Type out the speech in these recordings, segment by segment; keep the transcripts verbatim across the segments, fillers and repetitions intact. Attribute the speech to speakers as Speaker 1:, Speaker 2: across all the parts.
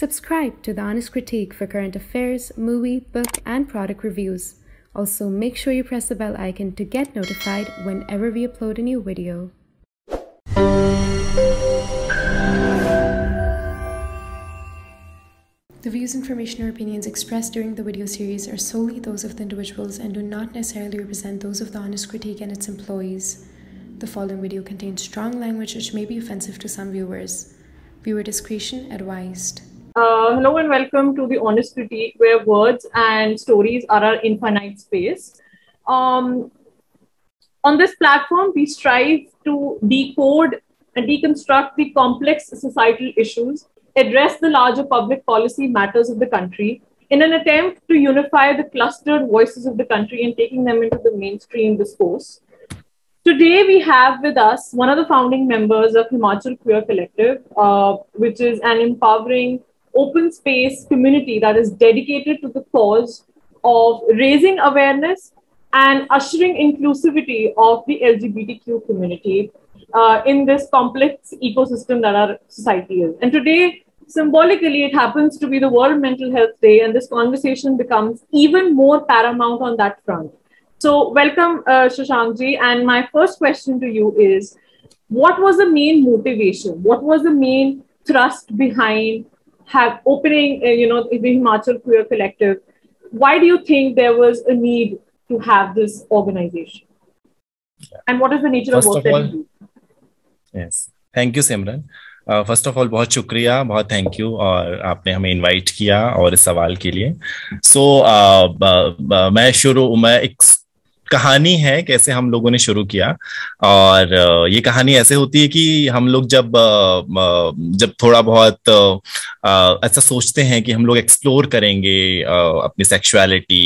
Speaker 1: Subscribe to The Honest Critique for current affairs, movie, book, and product reviews. Also, make sure you press the bell icon to get notified whenever we upload a new video. The views, information, or opinions expressed during the video series are solely those of the individuals and do not necessarily represent those of The Honest Critique and its employees. The following video contains strong language which may be offensive to some viewers. Viewer discretion advised.
Speaker 2: Uh, hello and welcome to The Honest Critique, where words and stories are our infinite space. Um, on this platform, we strive to decode and deconstruct the complex societal issues, address the larger public policy matters of the country in an attempt to unify the clustered voices of the country and taking them into the mainstream discourse. Today, we have with us one of the founding members of Himachal Queer Collective, uh, which is an empowering open space community that is dedicated to the cause of raising awareness and ushering inclusivity of the L G B T Q community uh, in this complex ecosystem that our society is. And today, symbolically, it happens to be the World Mental Health Day, and this conversation becomes even more paramount on that front. So welcome, uh, Shashank ji. And my first question to you is, what was the main motivation? What was the main thrust behind have opening, uh, you know, the Himachal Queer Collective? Why do you think there was a need to have this organization? Yeah. And what is the nature
Speaker 3: First
Speaker 2: of work
Speaker 3: of all,
Speaker 2: that you do?
Speaker 3: Yes, thank you, Simran. First of all बहुत शुक्रिया, बहुत thank you और आपने हमें invite किया और इस सवाल के लिए. सो so, uh, मैं शुरू मैं एक कहानी है कैसे हम लोगों ने शुरू किया, और ये कहानी ऐसे होती है कि हम लोग जब जब थोड़ा बहुत ऐसा सोचते हैं कि हम लोग एक्सप्लोर करेंगे अपनी सेक्सुअलिटी,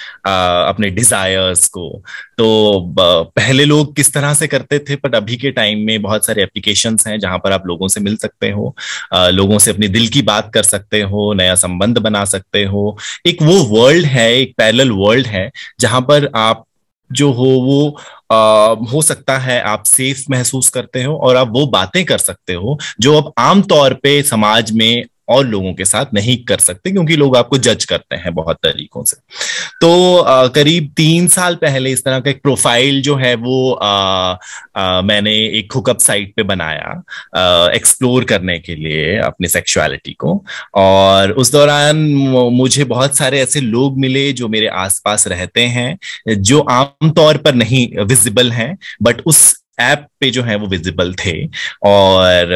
Speaker 3: अपने डिजायर्स को, तो पहले लोग किस तरह से करते थे, बट अभी के टाइम में बहुत सारे एप्लीकेशंस हैं जहां पर आप लोगों से मिल सकते हो, लोगों से अपने दिल की बात कर सकते हो, नया संबंध बना सकते हो. एक वो वर्ल्ड है, एक पैरेलल वर्ल्ड है जहां पर आप जो हो वो आ, हो सकता है आप सेफ महसूस करते हो और आप वो बातें कर सकते हो जो आप आमतौर पे समाज में और लोगों के साथ नहीं कर सकते, क्योंकि लोग आपको जज करते हैं बहुत तरीकों से. तो आ, करीब तीन साल पहले इस तरह का एक प्रोफाइल जो है वो आ, आ, मैंने एक हुकअप साइट पे बनाया एक्सप्लोर करने के लिए अपनी सेक्सुअलिटी को. और उस दौरान मुझे बहुत सारे ऐसे लोग मिले जो मेरे आसपास रहते हैं, जो आमतौर पर नहीं विजिबल हैं, बट उस ऐप पे जो है वो विजिबल थे. और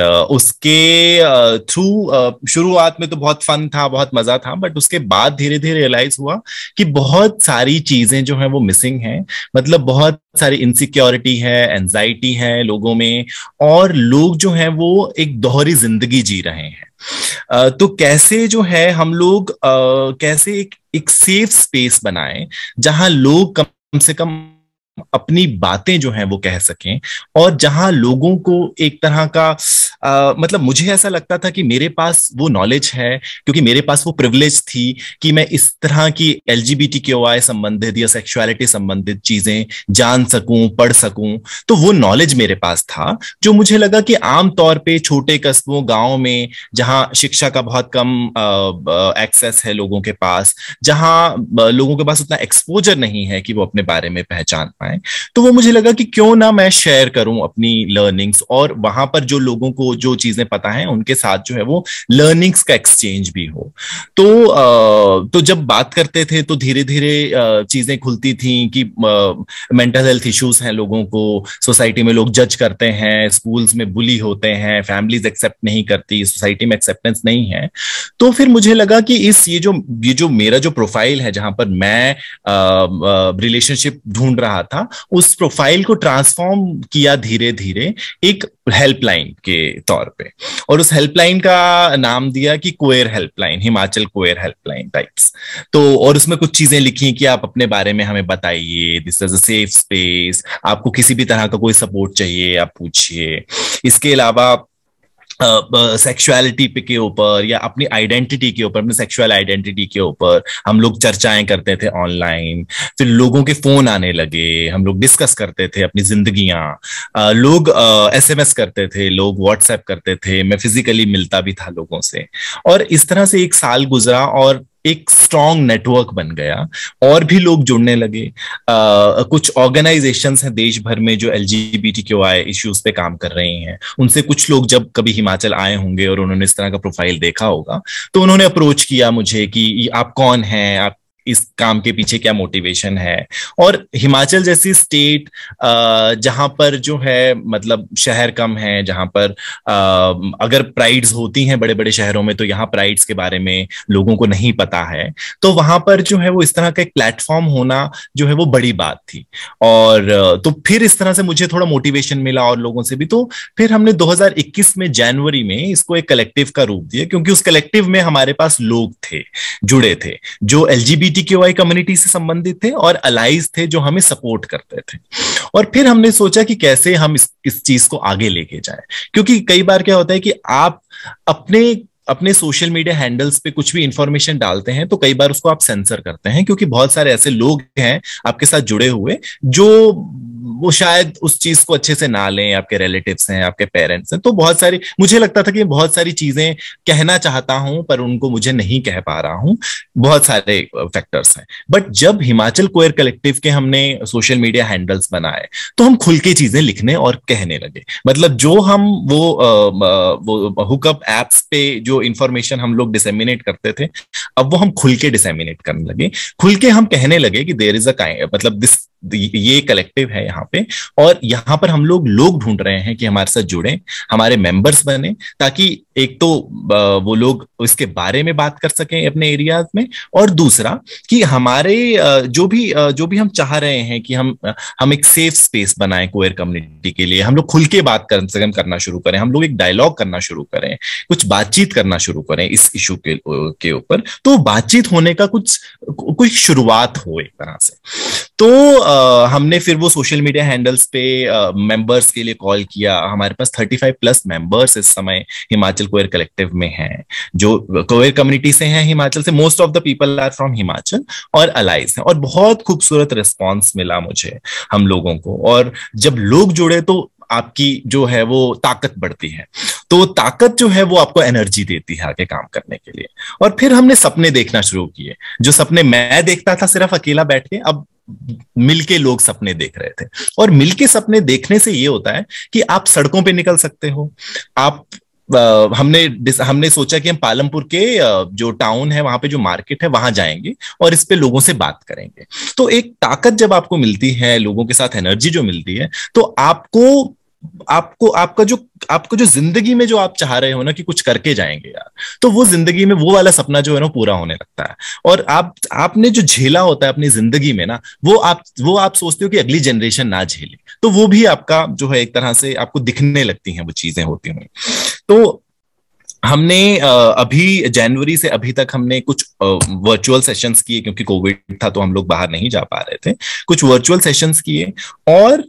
Speaker 3: उसके थ्रू शुरुआत में तो बहुत फन था, बहुत मजा था, बट उसके बाद धीरे धीरे रियलाइज हुआ कि बहुत सारी चीजें जो हैं वो मिसिंग हैं. मतलब बहुत सारी इनसिक्योरिटी है, एंजाइटी है लोगों में, और लोग जो हैं वो एक दोहरी जिंदगी जी रहे हैं. तो कैसे जो है हम लोग कैसे एक, एक सेफ स्पेस बनाएं जहां लोग कम से कम अपनी बातें जो हैं वो कह सकें, और जहां लोगों को एक तरह का आ, मतलब मुझे ऐसा लगता था कि मेरे पास वो नॉलेज है, क्योंकि मेरे पास वो प्रिविलेज थी कि मैं इस तरह की एलजीबीटीक्यूआई संबंधित या सेक्सुअलिटी संबंधित चीजें जान सकूं, पढ़ सकूं. तो वो नॉलेज मेरे पास था, जो मुझे लगा कि आमतौर पे छोटे कस्बों, गांव में जहां शिक्षा का बहुत कम एक्सेस है लोगों के पास, जहां लोगों के पास उतना एक्सपोजर नहीं है कि वो अपने बारे में पहचान पाए, तो वो मुझे लगा कि क्यों ना मैं शेयर करूं अपनी लर्निंग्स, और वहां पर जो लोगों को जो चीजें पता हैं उनके साथ जो है वो लर्निंग्स का एक्सचेंज भी हो. तो आ, तो जब बात करते थे तो धीरे धीरे चीजें खुलती थी कि मेंटल हेल्थ इश्यूज हैं लोगों को, सोसाइटी में लोग जज करते हैं, स्कूल्स में बुली होते हैं, फैमिलीज एक्सेप्ट नहीं करती, सोसाइटी में एक्सेप्टेंस नहीं है. तो फिर मुझे लगा कि इस ये जो ये जो मेरा जो प्रोफाइल है जहां पर मैं रिलेशनशिप ढूंढ रहा था, उस प्रोफाइल को ट्रांसफॉर्म किया धीरे धीरे एक हेल्पलाइन के तौर पे, और उस हेल्पलाइन का नाम दिया कि queer helpline, Himachal queer helpline types. तो और उसमें कुछ चीजें लिखी कि आप अपने बारे में हमें बताइए, this is a safe space, आपको किसी भी तरह का कोई सपोर्ट चाहिए आप पूछिए. इसके अलावा सेक्सुअलिटी uh, के ऊपर या अपनी आइडेंटिटी के ऊपर, अपनी सेक्सुअल आइडेंटिटी के ऊपर हम लोग चर्चाएं करते थे ऑनलाइन। फिर लोगों के फोन आने लगे, हम लोग डिस्कस करते थे अपनी जिंदगियां। uh, लोग एसएमएस uh, करते थे, लोग व्हाट्सएप करते थे, मैं फिजिकली मिलता भी था लोगों से। और इस तरह से एक साल गुजरा और एक स्ट्रॉन्ग नेटवर्क बन गया और भी लोग जुड़ने लगे। आ, कुछ ऑर्गेनाइजेशंस हैं देश भर में जो एलजीबीटीक्यूआई इश्यूज पे काम कर रही हैं। उनसे कुछ लोग जब कभी हिमाचल आए होंगे और उन्होंने इस तरह का प्रोफाइल देखा होगा, तो उन्होंने अप्रोच किया मुझे कि आप कौन हैं, आप इस काम के पीछे क्या मोटिवेशन है। और हिमाचल जैसी स्टेट जहां पर जो है मतलब शहर कम है, जहां पर अगर प्राइड्स होती हैं बड़े बड़े शहरों में तो यहाँ प्राइड्स के बारे में लोगों को नहीं पता है, तो वहां पर जो है वो इस तरह का एक प्लेटफॉर्म होना जो है वो बड़ी बात थी। और तो फिर इस तरह से मुझे थोड़ा मोटिवेशन मिला और लोगों से भी। तो फिर हमने दो हज़ार इक्कीस में जनवरी में इसको एक कलेक्टिव का रूप दिया, क्योंकि उस कलेक्टिव में हमारे पास लोग थे, जुड़े थे, जो एलजीबीटीक्यूआई कम्युनिटी से संबंधित थे और अलाइज थे जो हमें सपोर्ट करते थे। और फिर हमने सोचा कि कैसे हम इस, इस चीज को आगे लेके जाएं, क्योंकि कई बार क्या होता है कि आप अपने अपने सोशल मीडिया हैंडल्स पे कुछ भी इंफॉर्मेशन डालते हैं तो कई बार उसको आप सेंसर करते हैं, क्योंकि बहुत सारे ऐसे लोग हैं आपके साथ जुड़े हुए जो वो शायद उस चीज को अच्छे से ना लें, आपके रिलेटिव्स हैं, आपके पेरेंट्स हैं। तो बहुत सारी, मुझे लगता था कि बहुत सारी चीजें कहना चाहता हूं पर उनको मुझे नहीं कह पा रहा हूं, बहुत सारे फैक्टर्स हैं। बट जब हिमाचल क्वेयर कलेक्टिव के हमने सोशल मीडिया हैंडल्स बनाए तो हम खुल के चीजें लिखने और कहने लगे। मतलब जो हम वो वो हुकअप एप्स पे जो इंफॉर्मेशन हम लोग डिसेमिनेट करते थे, अब वो हम खुल के डिसेमिनेट करने लगे। खुल के हम कहने लगे कि देयर इज अ काइंड, मतलब दिस ये कलेक्टिव है यहाँ पे, और यहाँ पर हम लोग लोग ढूंढ रहे हैं कि हमारे साथ जुड़े, हमारे मेंबर्स बने, ताकि एक तो वो लोग इसके बारे में बात कर सकें अपने एरियाज में, और दूसरा कि हमारे जो भी जो भी हम चाह रहे हैं कि हम हम एक सेफ स्पेस बनाएं क्वेयर कम्युनिटी के लिए, हम लोग खुल के बात कर, करना शुरू करें, हम लोग एक डायलॉग करना शुरू करें, कुछ बातचीत करना शुरू करें इस इशू के के ऊपर। तो बातचीत होने का कुछ कुछ शुरुआत हो एक तरह से। तो आ, हमने फिर वो सोशल मीडिया हैंडल्स पे मेंबर्स के लिए कॉल किया। हमारे पास पैंतीस प्लस मेंबर्स इस समय हिमाचल क्वेयर कलेक्टिव में हैं, जो क्वेयर कम्युनिटी से हैं हिमाचल से। Most of the people are from Himachal और अलाइज हैं। और बहुत खूबसूरत रिस्पॉन्स मिला मुझे हम लोगों को। और जब लोग जुड़े तो आपकी जो है वो ताकत बढ़ती है। तो ताकत जो है वो आपको एनर्जी देती है आगे काम करने के लिए। और फिर हमने सपने देखना शुरू किए। जो सपने मैं देखता था सिर्फ अकेला बैठ के, अब मिलके लोग सपने देख रहे थे। और मिलके सपने देखने से ये होता है कि आप सड़कों पे निकल सकते हो। आप Uh, हमने हमने सोचा कि हम पालमपुर के uh, जो टाउन है वहां पे जो मार्केट है वहां जाएंगे और इस पे लोगों से बात करेंगे। तो एक ताकत जब आपको मिलती है, लोगों के साथ एनर्जी जो मिलती है, तो आपको आपको आपका जो आपको जो जिंदगी में जो आप चाह रहे हो ना कि कुछ करके जाएंगे यार, तो वो जिंदगी में वो वाला सपना जो है ना पूरा होने लगता है। और आप आपने जो झेला होता है अपनी जिंदगी में ना, वो आप वो आप सोचते हो कि अगली जनरेशन ना झेले, तो वो भी आपका जो है एक तरह से आपको दिखने लगती हैं वो चीजें होती हुई। तो हमने अभी जनवरी से अभी तक हमने कुछ वर्चुअल सेशंस किए, क्योंकि कोविड था तो हम लोग बाहर नहीं जा पा रहे थे। कुछ वर्चुअल सेशंस किए और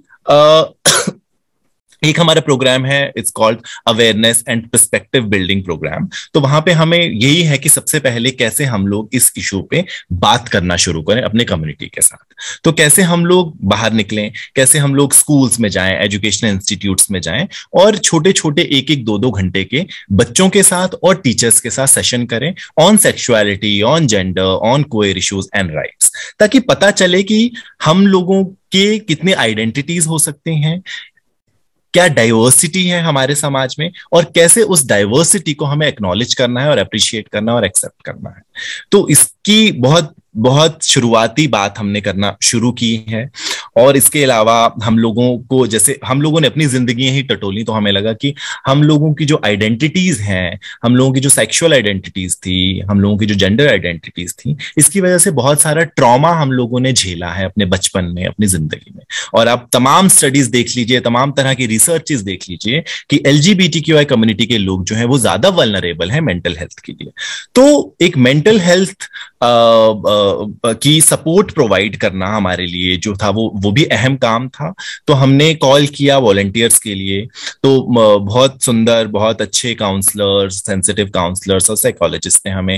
Speaker 3: एक हमारा प्रोग्राम है, it's called awareness and perspective building program. तो वहां पे हमें यही है कि सबसे पहले कैसे हम लोग इस इशू पे बात करना शुरू करें अपने कम्युनिटी के साथ। तो कैसे हम लोग बाहर निकलें, कैसे हम लोग स्कूल्स में जाएं, एजुकेशनल इंस्टीट्यूट्स में जाएं और छोटे छोटे एक एक दो दो घंटे के बच्चों के साथ और टीचर्स के साथ सेशन करें on sexuality, on gender, on queer issues and rights, ताकि पता चले कि हम लोगों के कितने आइडेंटिटीज हो सकती हैं, क्या डाइवर्सिटी है हमारे समाज में, और कैसे उस डाइवर्सिटी को हमें एक्नॉलेज करना है और अप्रिशिएट करना है और एक्सेप्ट करना है। तो इसकी बहुत बहुत शुरुआती बात हमने करना शुरू की है। और इसके अलावा हम लोगों को, जैसे हम लोगों ने अपनी जिंदगी ही टटोली, तो हमें लगा कि हम लोगों की जो आइडेंटिटीज हैं, हम लोगों की जो सेक्सुअल आइडेंटिटीज थी, हम लोगों की जो जेंडर आइडेंटिटीज थी, इसकी वजह से बहुत सारा ट्रॉमा हम लोगों ने झेला है अपने बचपन में, अपनी जिंदगी में। और आप तमाम स्टडीज देख लीजिए, तमाम तरह की रिसर्चेस देख लीजिए कि एलजीबीटीक्यूआई कम्युनिटी के लोग जो है वो ज्यादा वल्नरेबल है मेंटल हेल्थ के लिए। तो एक मेंटल हेल्थ की सपोर्ट प्रोवाइड करना हमारे लिए जो था वो वो भी अहम काम था। तो हमने कॉल किया वॉलंटियर्स के लिए, तो बहुत सुंदर, बहुत अच्छे काउंसलर्स, सेंसिटिव काउंसलर्स और साइकोलॉजिस्ट ने हमें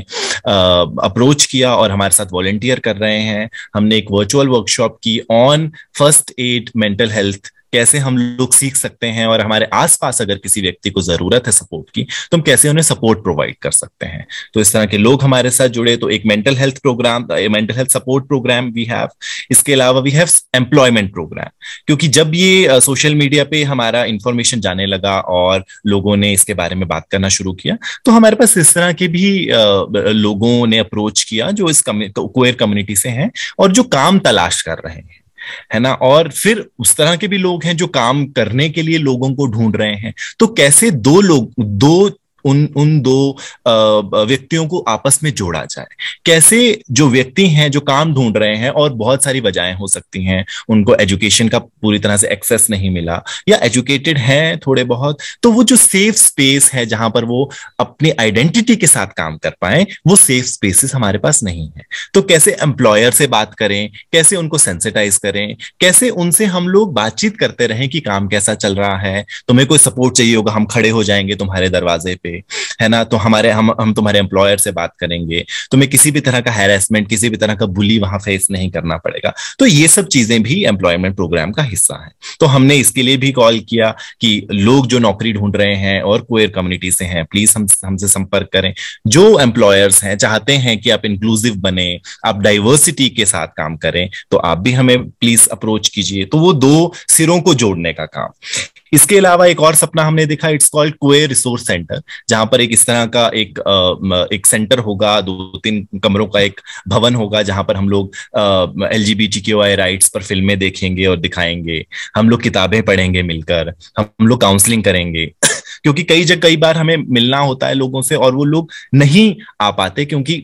Speaker 3: अप्रोच किया और हमारे साथ वॉलंटियर कर रहे हैं। हमने एक वर्चुअल वर्कशॉप की on first aid mental health, कैसे हम लोग सीख सकते हैं और हमारे आसपास अगर किसी व्यक्ति को जरूरत है सपोर्ट की तो हम कैसे उन्हें सपोर्ट प्रोवाइड कर सकते हैं। तो इस तरह के लोग हमारे साथ जुड़े। तो एक mental health program, mental health support program we have. इसके अलावा वी हैव एम्प्लॉयमेंट प्रोग्राम, क्योंकि जब ये सोशल मीडिया पे हमारा इंफॉर्मेशन जाने लगा और लोगों ने इसके बारे में बात करना शुरू किया, तो हमारे पास इस तरह के भी लोगों ने अप्रोच किया जो इस क्वेयर कम्युनिटी से हैं और जो काम तलाश कर रहे हैं, है ना। और फिर उस तरह के भी लोग हैं जो काम करने के लिए लोगों को ढूंढ रहे हैं। तो कैसे दो लोग दो उन उन दो व्यक्तियों को आपस में जोड़ा जाए, कैसे जो व्यक्ति हैं जो काम ढूंढ रहे हैं और बहुत सारी वजहें हो सकती हैं, उनको एजुकेशन का पूरी तरह से एक्सेस नहीं मिला या एजुकेटेड हैं थोड़े बहुत, तो वो जो सेफ स्पेस है जहां पर वो अपनी आइडेंटिटी के साथ काम कर पाए, वो सेफ स्पेसेस हमारे पास नहीं है। तो कैसे एम्प्लॉयर से बात करें, कैसे उनको सेंसिटाइज करें, कैसे उनसे हम लोग बातचीत करते रहें कि काम कैसा चल रहा है, तुम्हें कोई सपोर्ट चाहिए होगा हम खड़े हो जाएंगे तुम्हारे दरवाजे पे, है ना। तो हमारे हम हम तुम्हारे एम्प्लॉयर से बात करेंगे, तुम्हें किसी भी तरह का हैरेसमेंट, किसी भी तरह का बुली वहां फेस नहीं करना पड़ेगा। तो ये सब चीजें भी एम्प्लॉयमेंट प्रोग्राम का हिस्सा है। तो हमने इसके लिए भी कॉल किया कि लोग जो नौकरी ढूंढ रहे हैं और क्वेयर कम्युनिटी से हैं, प्लीज हम हमसे संपर्क करें। जो एम्प्लॉयर्स हैं चाहते हैं कि आप इंक्लूसिव बने, आप डाइवर्सिटी के साथ काम करें, तो आप भी हमें प्लीज अप्रोच कीजिए। तो वो दो सिरों को जोड़ने का काम। इसके अलावा एक और सपना हमने देखा, it's called queer resource centre, जहां पर एक इस तरह का एक एक सेंटर होगा, दो तीन कमरों का एक भवन होगा, जहां पर हम लोग एलजीबीटीक्यूआई राइट्स पर फिल्में देखेंगे और दिखाएंगे, हम लोग किताबें पढ़ेंगे मिलकर, हम लोग काउंसलिंग करेंगे क्योंकि कई जगह कई बार हमें मिलना होता है लोगों से और वो लोग नहीं आ पाते क्योंकि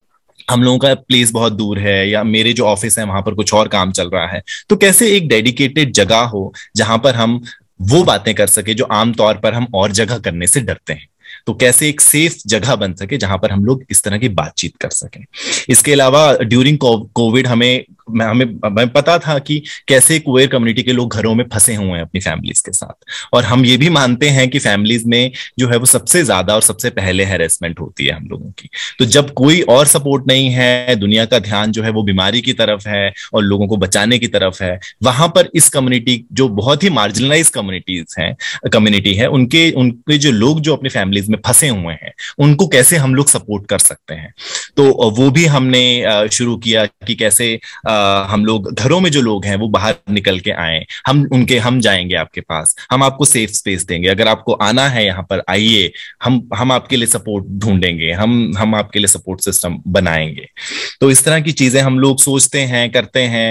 Speaker 3: हम लोगों का प्लेस बहुत दूर है या मेरे जो ऑफिस है वहां पर कुछ और काम चल रहा है। तो कैसे एक डेडिकेटेड जगह हो जहां पर हम वो बातें कर सके जो आमतौर पर हम और जगह करने से डरते हैं, तो कैसे एक सेफ जगह बन सके जहां पर हम लोग इस तरह की बातचीत कर सकें। इसके अलावा ड्यूरिंग कोविड हमें हमें हमें पता था कि कैसे क्वेयर कम्युनिटी के लोग घरों में फंसे हुए हैं अपनी फैमिलीज के साथ, और हम ये भी मानते हैं कि फैमिलीज में जो है वो सबसे ज्यादा और सबसे पहले हैरेसमेंट होती है हम लोगों की। तो जब कोई और सपोर्ट नहीं है, दुनिया का ध्यान जो है वो बीमारी की तरफ है और लोगों को बचाने की तरफ है, वहां पर इस कम्युनिटी जो बहुत ही मार्जिनलाइज कम्युनिटीज हैं कम्युनिटी है उनके उनके जो लोग जो अपनी फैमिलीज में फंसे हुए हैं उनको कैसे हम लोग सपोर्ट कर सकते हैं। तो वो भी हमने शुरू किया कि कैसे हम लोग घरों में जो लोग हैं वो बाहर निकल के आए, हम उनके हम जाएंगे आपके पास, हम आपको सेफ स्पेस देंगे, अगर आपको आना है यहाँ पर आइए, हम हम आपके लिए सपोर्ट ढूंढेंगे, हम हम आपके लिए सपोर्ट सिस्टम बनाएंगे। तो इस तरह की चीजें हम लोग सोचते हैं, करते हैं।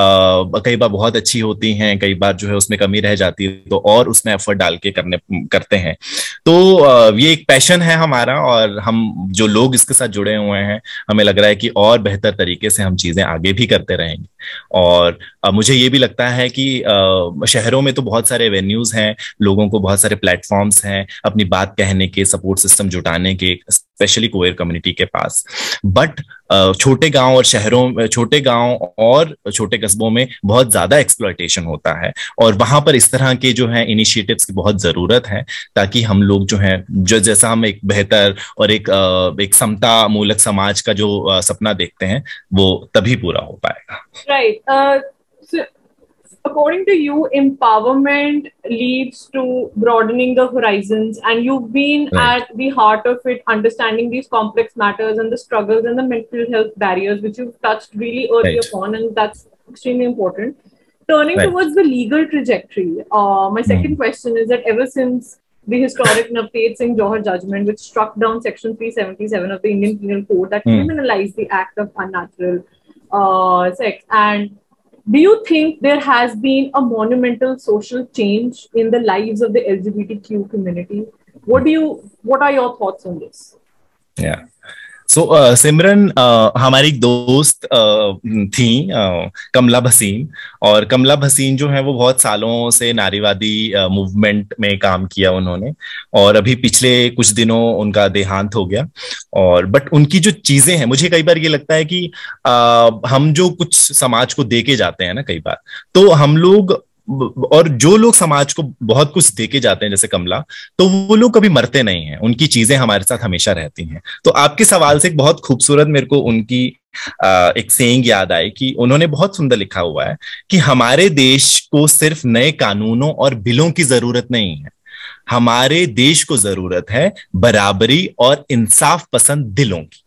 Speaker 3: कई बार बहुत अच्छी होती हैं, कई बार जो है उसमें कमी रह जाती है, तो और उसमें एफर्ट डाल के करने करते हैं। तो ये एक पैशन है हमारा और हम जो लोग इसके साथ जुड़े हुए हैं हमें लग रहा है कि और बेहतर तरीके से हम चीजें आगे भी करते रहेंगे। और मुझे ये भी लगता है कि शहरों में तो बहुत सारे वेन्यूज हैं, लोगों को बहुत सारे प्लेटफॉर्म्स हैं अपनी बात कहने के, सपोर्ट सिस्टम जुटाने के, स्पेशली क्वेयर कम्युनिटी के पास। बट छोटे गांव और शहरों छोटे गांव और छोटे कस्बों में बहुत ज्यादा एक्सप्लॉयटेशन होता है और वहां पर इस तरह के जो है इनिशिएटिव्स की बहुत जरूरत है, ताकि हम लोग जो है जो जैसा हम एक बेहतर और एक एक समता मूलक समाज का जो सपना देखते हैं वो तभी पूरा हो पाएगा।
Speaker 2: Right. Uh, so according to you, empowerment leads to broadening the horizons, and you've been right at the heart of it, understanding these complex matters and the struggles and the mental health barriers, which you've touched really early right upon, and that's extremely important. Turning right towards the legal trajectory, uh, my second mm. question is that ever since the historic Navtej Singh Johar judgment, which struck down Section three seventy-seven of the Indian Penal Code that mm. criminalized the act of unnatural uh, sex, and do you think there has been a monumental social change in the lives of the L G B T Q community? What do you, what are your thoughts on this?
Speaker 3: Yeah. So so, uh, Simran uh, हमारी एक दोस्त uh, थी uh, कमला भसीन, और कमला भसीन जो है वो बहुत सालों से नारीवादी मूवमेंट uh, में काम किया उन्होंने, और अभी पिछले कुछ दिनों उनका देहांत हो गया। और बट उनकी जो चीजें हैं, मुझे कई बार ये लगता है कि uh, हम जो कुछ समाज को दे के जाते हैं ना कई बार, तो हम लोग, और जो लोग समाज को बहुत कुछ देके जाते हैं जैसे कमला, तो वो लोग कभी मरते नहीं हैं, उनकी चीजें हमारे साथ हमेशा रहती हैं। तो आपके सवाल से एक बहुत खूबसूरत मेरे को उनकी आ, एक सेइंग याद आई कि उन्होंने बहुत सुंदर लिखा हुआ है कि हमारे देश को सिर्फ नए कानूनों और बिलों की जरूरत नहीं है, हमारे देश को जरूरत है बराबरी और इंसाफ पसंद दिलों की।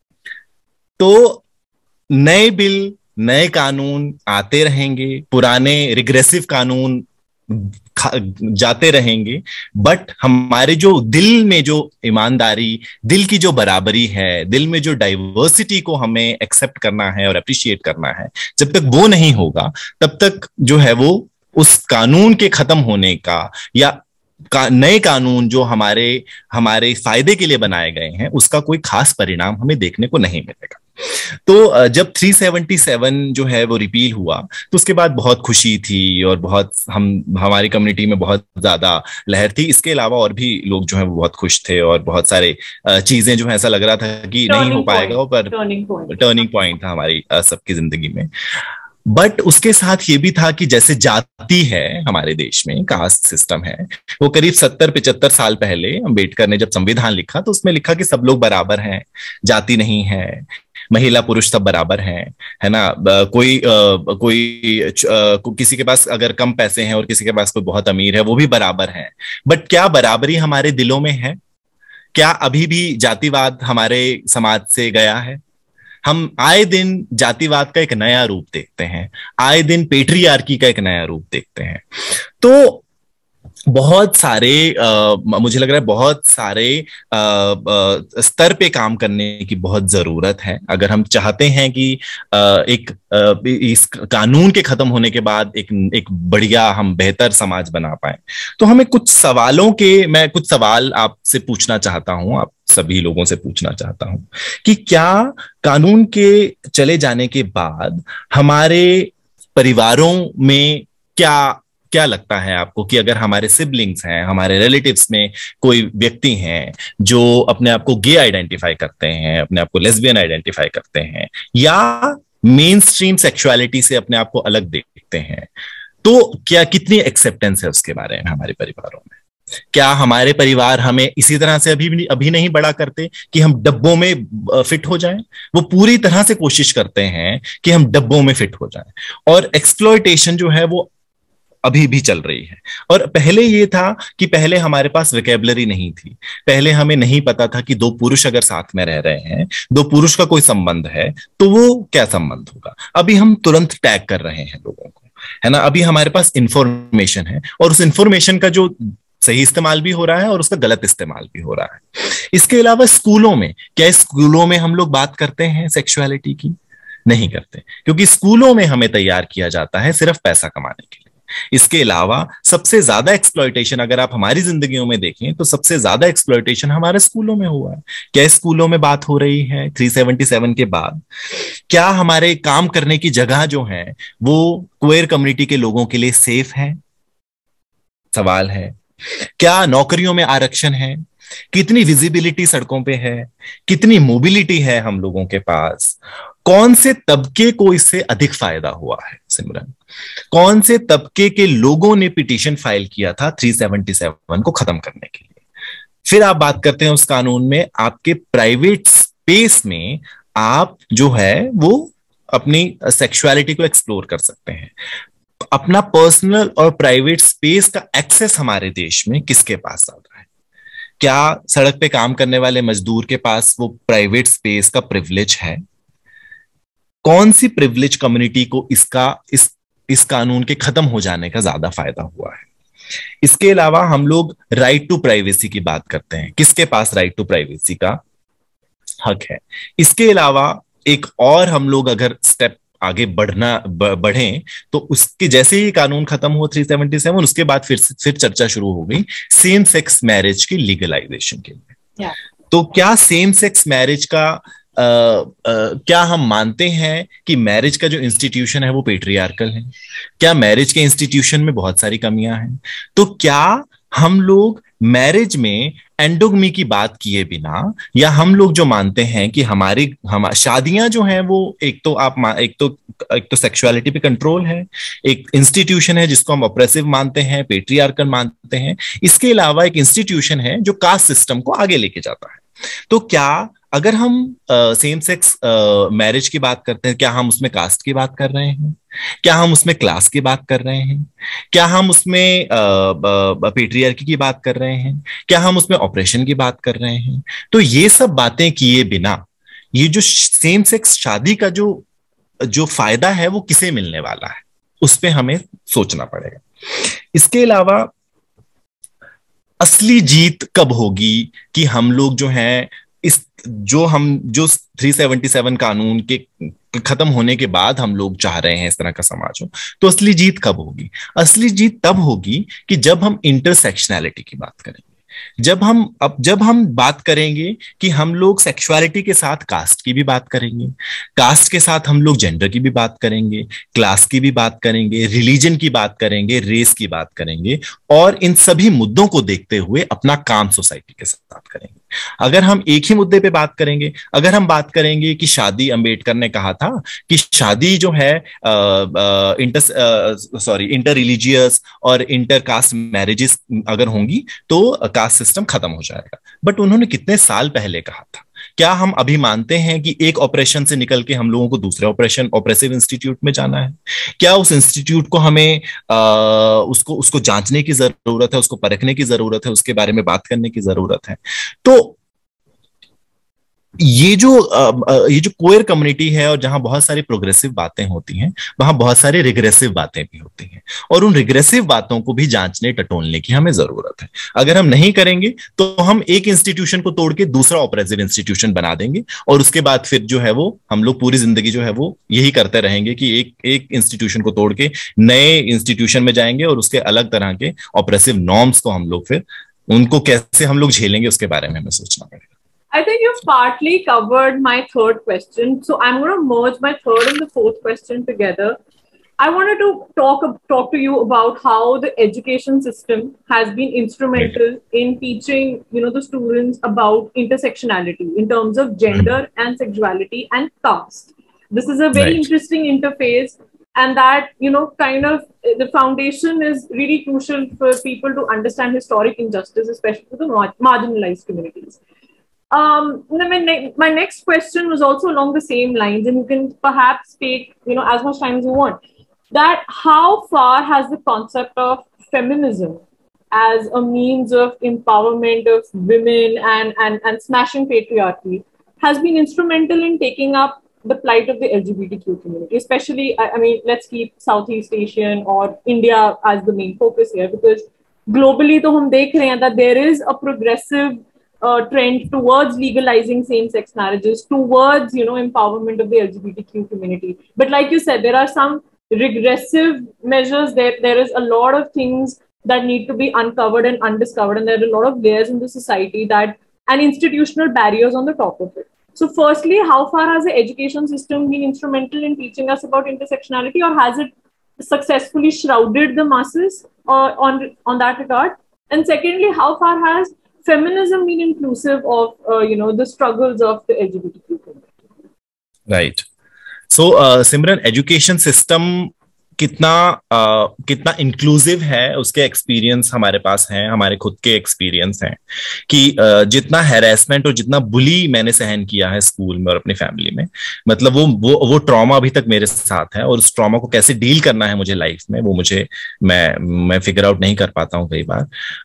Speaker 3: तो नए बिल, नए कानून आते रहेंगे, पुराने रिग्रेसिव कानून जाते रहेंगे, बट हमारे जो दिल में जो ईमानदारी, दिल की जो बराबरी है, दिल में जो डाइवर्सिटी को हमें एक्सेप्ट करना है और अप्रिशिएट करना है, जब तक वो नहीं होगा तब तक जो है वो उस कानून के खत्म होने का या का, नए कानून जो हमारे हमारे फायदे के लिए बनाए गए हैं उसका कोई खास परिणाम हमें देखने को नहीं मिलेगा। तो जब तीन सौ सतहत्तर जो है वो रिपील हुआ तो उसके बाद बहुत खुशी थी और बहुत हम हमारी कम्युनिटी में बहुत ज्यादा लहर थी। इसके अलावा और भी लोग जो है वो बहुत खुश थे और बहुत सारे चीजें जो है ऐसा लग रहा था कि नहीं हो पाएगा, पर टर्निंग पॉइंट था हमारी सबकी जिंदगी में। बट उसके साथ ये भी था कि जैसे जाति है हमारे देश में, कास्ट सिस्टम है, वो करीब सत्तर पिचहत्तर साल पहले अम्बेडकर ने जब संविधान लिखा तो उसमें लिखा कि सब लोग बराबर हैं, जाति नहीं है, महिला पुरुष सब बराबर हैं, है ना। कोई आ, कोई आ, किसी के पास अगर कम पैसे हैं और किसी के पास कोई बहुत अमीर है, वो भी बराबर हैं। बट क्या बराबरी हमारे दिलों में है? क्या अभी भी जातिवाद हमारे समाज से गया है? हम आए दिन जातिवाद का एक नया रूप देखते हैं, आए दिन पेट्रियार्की का एक नया रूप देखते हैं। तो बहुत सारे आ, मुझे लग रहा है बहुत सारे आ, आ, स्तर पे काम करने की बहुत जरूरत है अगर हम चाहते हैं कि आ, एक आ, इस कानून के खत्म होने के बाद एक एक बढ़िया हम बेहतर समाज बना पाए। तो हमें कुछ सवालों के मैं कुछ सवाल आपसे पूछना चाहता हूं, आप सभी लोगों से पूछना चाहता हूं कि क्या कानून के चले जाने के बाद हमारे परिवारों में क्या क्या लगता है आपको कि अगर हमारे सिबलिंग्स हैं, हमारे रिलेटिव्स में कोई व्यक्ति हैं जो अपने आप को गे आइडेंटिफाई करते हैं, अपने आप को लेस्बियन आइडेंटिफाई करते हैं या मेन स्ट्रीम सेक्सुअलिटी से अपने आप को अलग देखते हैं, तो क्या कितनी एक्सेप्टेंस है उसके बारे में हमारे परिवारों में? क्या हमारे परिवार हमें इसी तरह से अभी अभी नहीं बड़ा करते कि हम डब्बों में फिट हो जाएं? वो पूरी तरह से कोशिश करते हैं कि हम डब्बों में फिट हो जाएं, और एक्सप्लॉयटेशन जो है वो अभी भी चल रही है। और पहले ये था कि पहले हमारे पास वोकैबुलरी नहीं थी, पहले हमें नहीं पता था कि दो पुरुष अगर साथ में रह रहे हैं, दो पुरुष का कोई संबंध है तो वो क्या संबंध होगा। अभी हम तुरंत टैग कर रहे हैं लोगों को, है ना। अभी हमारे पास इंफॉर्मेशन है और उस इंफॉर्मेशन का जो सही इस्तेमाल भी हो रहा है और उसका गलत इस्तेमाल भी हो रहा है। इसके अलावा स्कूलों में, क्या स्कूलों में हम लोग बात करते हैं सेक्सुअलिटी की? नहीं करते, क्योंकि स्कूलों में हमें तैयार किया जाता है सिर्फ पैसा कमाने के लिए। इसके अलावा सबसे ज्यादा एक्सप्लॉयटेशन अगर आप हमारी जिंदगियों में देखें तो सबसे ज्यादा एक्सप्लॉयटेशन हमारे स्कूलों में हुआ है। क्या स्कूलों में बात हो रही है तीन सौ सतहत्तर के बाद? क्या हमारे काम करने की जगह जो है वो क्वेयर कम्युनिटी के लोगों के लिए सेफ है? सवाल है। क्या नौकरियों में आरक्षण है? कितनी विजिबिलिटी सड़कों पे है? कितनी मोबिलिटी है हम लोगों के पास? कौन से तबके को इससे अधिक फायदा हुआ है सिमरन? कौन से तबके के लोगों ने पिटीशन फाइल किया था तीन सौ सतहत्तर को खत्म करने के लिए? फिर आप बात करते हैं उस कानून में आपके प्राइवेट स्पेस में आप जो है वो अपनी सेक्सुअलिटी को एक्सप्लोर कर सकते हैं। अपना पर्सनल और प्राइवेट स्पेस का एक्सेस हमारे देश में किसके पास ज्यादा है? क्या सड़क पे काम करने वाले मजदूर के पास वो प्राइवेट स्पेस का प्रिविलेज है? कौन सी प्रिविलेज कम्युनिटी को इसका इस इस कानून के खत्म हो जाने का ज्यादा फायदा हुआ है? इसके अलावा हम लोग राइट टू प्राइवेसी की बात करते हैं, किसके पास राइट टू प्राइवेसी का हक है? इसके अलावा एक और हम लोग अगर स्टेप आगे बढ़ना बढ़े तो उसके जैसे ही कानून खत्म हुआ तीन सौ सतहत्तर, उसके बाद फिर फिर चर्चा शुरू हो गई सेम सेक्स मैरिज की लीगलाइजेशन के लिए। yeah. तो क्या सेम सेक्स मैरिज का आ, आ, क्या हम मानते हैं कि मैरिज का जो इंस्टीट्यूशन है वो पेट्रियार्कल है? क्या मैरिज के इंस्टीट्यूशन में बहुत सारी कमियां हैं? तो क्या हम लोग मैरिज में एंडोगमी की बात किए बिना, या हम लोग जो मानते हैं कि हमारी हम शादियां जो हैं वो एक तो आप एक तो एक तो सेक्सुअलिटी पे कंट्रोल है, एक इंस्टीट्यूशन है जिसको हम ऑप्रेसिव मानते हैं, पेट्रियार्कल मानते हैं, इसके अलावा एक इंस्टीट्यूशन है जो कास्ट सिस्टम को आगे लेके जाता है। तो क्या अगर हम सेम सेक्स मैरिज की बात करते हैं, क्या हम उसमें कास्ट की बात कर रहे हैं? क्या हम उसमें क्लास की बात कर रहे हैं? क्या हम उसमें पेट्रियार्की की बात कर रहे हैं? क्या हम उसमें ऑपरेशन की बात कर रहे हैं? तो ये सब बातें किए बिना ये जो सेम सेक्स शादी का जो जो फायदा है वो किसे मिलने वाला है, उस पे हमें सोचना पड़ेगा। इसके अलावा असली जीत कब होगी कि हम लोग जो हैं इस जो हम जो तीन सौ सतहत्तर कानून के खत्म होने के बाद हम लोग चाह रहे हैं इस तरह का समाज हो, तो असली जीत कब होगी? असली जीत तब होगी कि जब हम इंटरसेक्शनैलिटी की बात करेंगे, जब हम अब जब हम बात करेंगे कि हम लोग सेक्सुअलिटी के साथ कास्ट की भी बात करेंगे, कास्ट के साथ हम लोग जेंडर की भी बात करेंगे, क्लास की भी बात करेंगे, रिलीजन की बात करेंगे, रेस की बात करेंगे, और इन सभी मुद्दों को देखते हुए अपना काम सोसाइटी के साथ करेंगे। अगर हम एक ही मुद्दे पे बात करेंगे, अगर हम बात करेंगे कि शादी, अंबेडकर ने कहा था कि शादी जो है इंटर सॉरी इंटर रिलीजियस और इंटर कास्ट मैरिजेस अगर होंगी तो कास्ट सिस्टम खत्म हो जाएगा, बट उन्होंने कितने साल पहले कहा था? क्या हम अभी मानते हैं कि एक ऑपरेशन से निकल के हम लोगों को दूसरे ऑपरेशन ऑपरेसिव इंस्टीट्यूट में जाना है? क्या उस इंस्टीट्यूट को हमें आ, उसको उसको जांचने की जरूरत है, उसको परखने की जरूरत है, उसके बारे में बात करने की जरूरत है? तो ये जो ये जो क्वेयर कम्युनिटी है और जहां बहुत सारी प्रोग्रेसिव बातें होती हैं, वहां बहुत सारी रिग्रेसिव बातें भी होती हैं, और उन रिग्रेसिव बातों को भी जांचने टटोलने की हमें जरूरत है। अगर हम नहीं करेंगे तो हम एक इंस्टीट्यूशन को तोड़ के दूसरा ऑपरेसिव इंस्टीट्यूशन बना देंगे, और उसके बाद फिर जो है वो हम लोग पूरी जिंदगी जो है वो यही करते रहेंगे कि एक एक इंस्टीट्यूशन को तोड़ के नए इंस्टीट्यूशन में जाएंगे, और उसके अलग तरह के ऑपरेसिव नॉर्म्स को हम लोग फिर उनको कैसे हम लोग झेलेंगे उसके बारे में हमें सोचना पड़ेगा।
Speaker 2: I think you've partly covered my third question. So I'm going to merge my third and the fourth question together. I wanted to talk, talk to you about how the education system has been instrumental in teaching, you know, the students about intersectionality in terms of gender and sexuality and caste. This is a very right. interesting interface, and that, you know, kind of the foundation is really crucial for people to understand historic injustice, especially for the marginalized communities. Um, my, ne- my next question was also along the same lines, and you can perhaps take, you know, as much time as you want. That how far has the concept of feminism as a means of empowerment of women and, and, and smashing patriarchy has been instrumental in taking up the plight of the L G B T Q community, especially, I, I mean, let's keep Southeast Asian or India as the main focus here, because globally, to hum dekh rahe hain that there is a progressive Uh, trend towards legalizing same-sex marriages, towards, you know, empowerment of the L G B T Q community. But like you said, there are some regressive measures. There, there is a lot of things that need to be uncovered and undiscovered, and there are a lot of layers in the society that, and institutional barriers on the top of it. So firstly, how far has the education system been instrumental in teaching us about intersectionality, or has it successfully shrouded the masses uh, on, on that regard? And secondly, how far has feminism been inclusive of, uh, you know, the struggles of the L G B T Q community?
Speaker 3: Right. So, uh, Simran, education system कितना uh, कितना inclusive है, उसके experience हमारे पास हैं, हमारे खुद के experience हैं कि uh, जितना हैरेसमेंट और जितना बुली मैंने सहन किया है स्कूल में और अपनी फैमिली में, मतलब वो वो वो ट्रॉमा अभी तक मेरे साथ है, और उस ट्रॉमा को कैसे डील करना है मुझे लाइफ में, वो मुझे मैं मैं फिगर आउट नहीं कर पाता हूँ कई बार।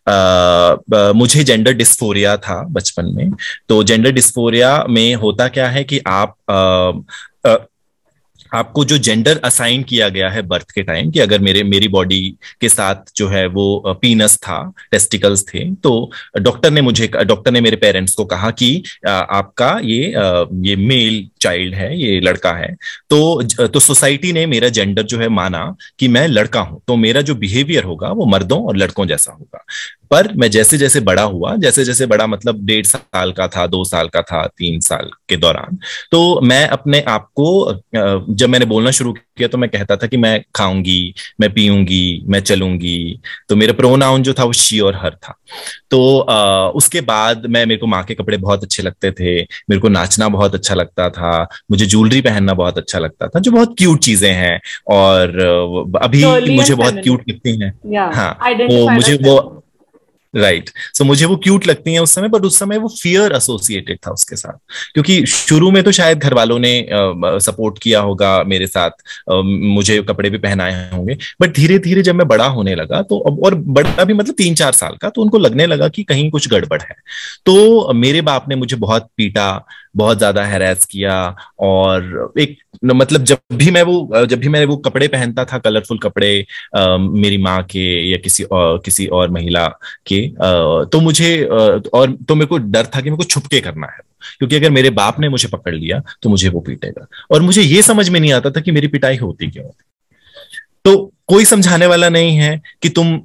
Speaker 3: uh, मुझे जेंडर डिस्फोरिया था बचपन में। तो जेंडर डिस्फोरिया में होता क्या है कि आप uh, uh, आपको जो जेंडर असाइन किया गया है बर्थ के टाइम, कि अगर मेरे मेरी बॉडी के साथ जो है वो पीनस था, टेस्टिकल्स थे, तो डॉक्टर ने मुझे डॉक्टर ने मेरे पेरेंट्स को कहा कि आपका ये ये मेल चाइल्ड है, ये लड़का है। तो तो सोसाइटी ने मेरा जेंडर जो है माना कि मैं लड़का हूं, तो मेरा जो बिहेवियर होगा वो मर्दों और लड़कों जैसा होगा। पर मैं जैसे जैसे बड़ा हुआ, जैसे जैसे बड़ा मतलब डेढ़ साल का था, दो साल का था, तीन साल के दौरान, तो मैं अपने आप को, जब मैंने बोलना शुरू किया तो मैं कहता था कि मैं खाऊंगी, मैं पीऊंगी, मैं चलूंगी। तो मेरा प्रोनाउन जो था वो शी और हर था। तो आ, उसके बाद मैं मेरे को माँ के कपड़े बहुत अच्छे लगते थे, मेरे को नाचना बहुत अच्छा लगता था, मुझे ज्वेलरी पहनना बहुत अच्छा लगता था, जो बहुत क्यूट चीजें हैं और अभी मुझे बहुत क्यूट लगती हैं। हाँ, वो मुझे वो राइट right. सो so, मुझे वो क्यूट लगती हैं उस समय, पर उस समय वो फियर एसोसिएटेड था उसके साथ, क्योंकि शुरू में तो शायद घर वालों ने सपोर्ट किया होगा मेरे साथ, uh, मुझे कपड़े भी पहनाए होंगे, बट धीरे धीरे जब मैं बड़ा होने लगा तो अब, और बड़ा भी मतलब तीन चार साल का, तो उनको लगने लगा कि कहीं कुछ गड़बड़ है। तो मेरे बाप ने मुझे बहुत पीटा, बहुत ज्यादा हैरेस किया, और एक मतलब जब भी मैं वो जब भी मैं वो कपड़े पहनता था, कलरफुल कपड़े आ, मेरी माँ के या किसी और किसी और महिला के, आ, तो मुझे आ, और तो मेरे को डर था कि मेरे को छुप के करना है, क्योंकि अगर मेरे बाप ने मुझे पकड़ लिया तो मुझे वो पीटेगा। और मुझे ये समझ में नहीं आता था कि मेरी पिटाई होती क्यों। तो कोई समझाने वाला नहीं है कि तुम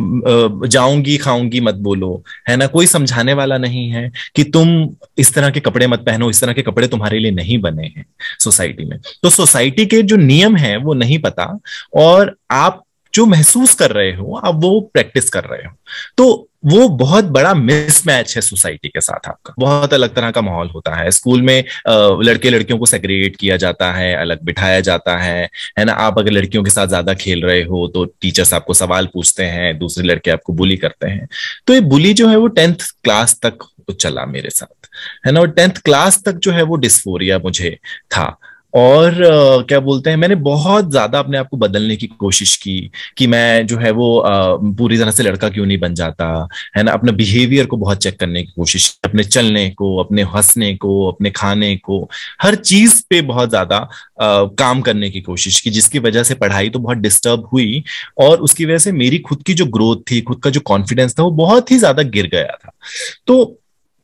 Speaker 3: जाऊंगी खाऊंगी मत बोलो, है ना, कोई समझाने वाला नहीं है कि तुम इस तरह के कपड़े मत पहनो, इस तरह के कपड़े तुम्हारे लिए नहीं बने हैं सोसाइटी में। तो सोसाइटी के जो नियम हैं वो नहीं पता, और आप जो महसूस कर रहे हो आप वो प्रैक्टिस कर रहे हो, तो वो बहुत बड़ा मिसमैच है सोसाइटी के साथ आपका। बहुत अलग तरह का माहौल होता है स्कूल में, लड़के लड़कियों को सेग्रीगेट किया जाता है, अलग बिठाया जाता है है ना। आप अगर लड़कियों के साथ ज्यादा खेल रहे हो तो टीचर्स आपको सवाल पूछते हैं, दूसरे लड़के आपको बुली करते हैं। तो ये बुली जो है वो टेंथ क्लास तक चला मेरे साथ, है ना, और टेंथ क्लास तक जो है वो डिस्फोरिया मुझे था। और uh, क्या बोलते हैं, मैंने बहुत ज्यादा अपने आप को बदलने की कोशिश की कि मैं जो है वो uh, पूरी तरह से लड़का क्यों नहीं बन जाता, है ना। अपने बिहेवियर को बहुत चेक करने की कोशिश, अपने चलने को, अपने हंसने को, अपने खाने को, हर चीज पे बहुत ज्यादा uh, काम करने की कोशिश की, जिसकी वजह से पढ़ाई तो बहुत डिस्टर्ब हुई, और उसकी वजह से मेरी खुद की जो ग्रोथ थी, खुद का जो कॉन्फिडेंस था, वो बहुत ही ज्यादा गिर गया था। तो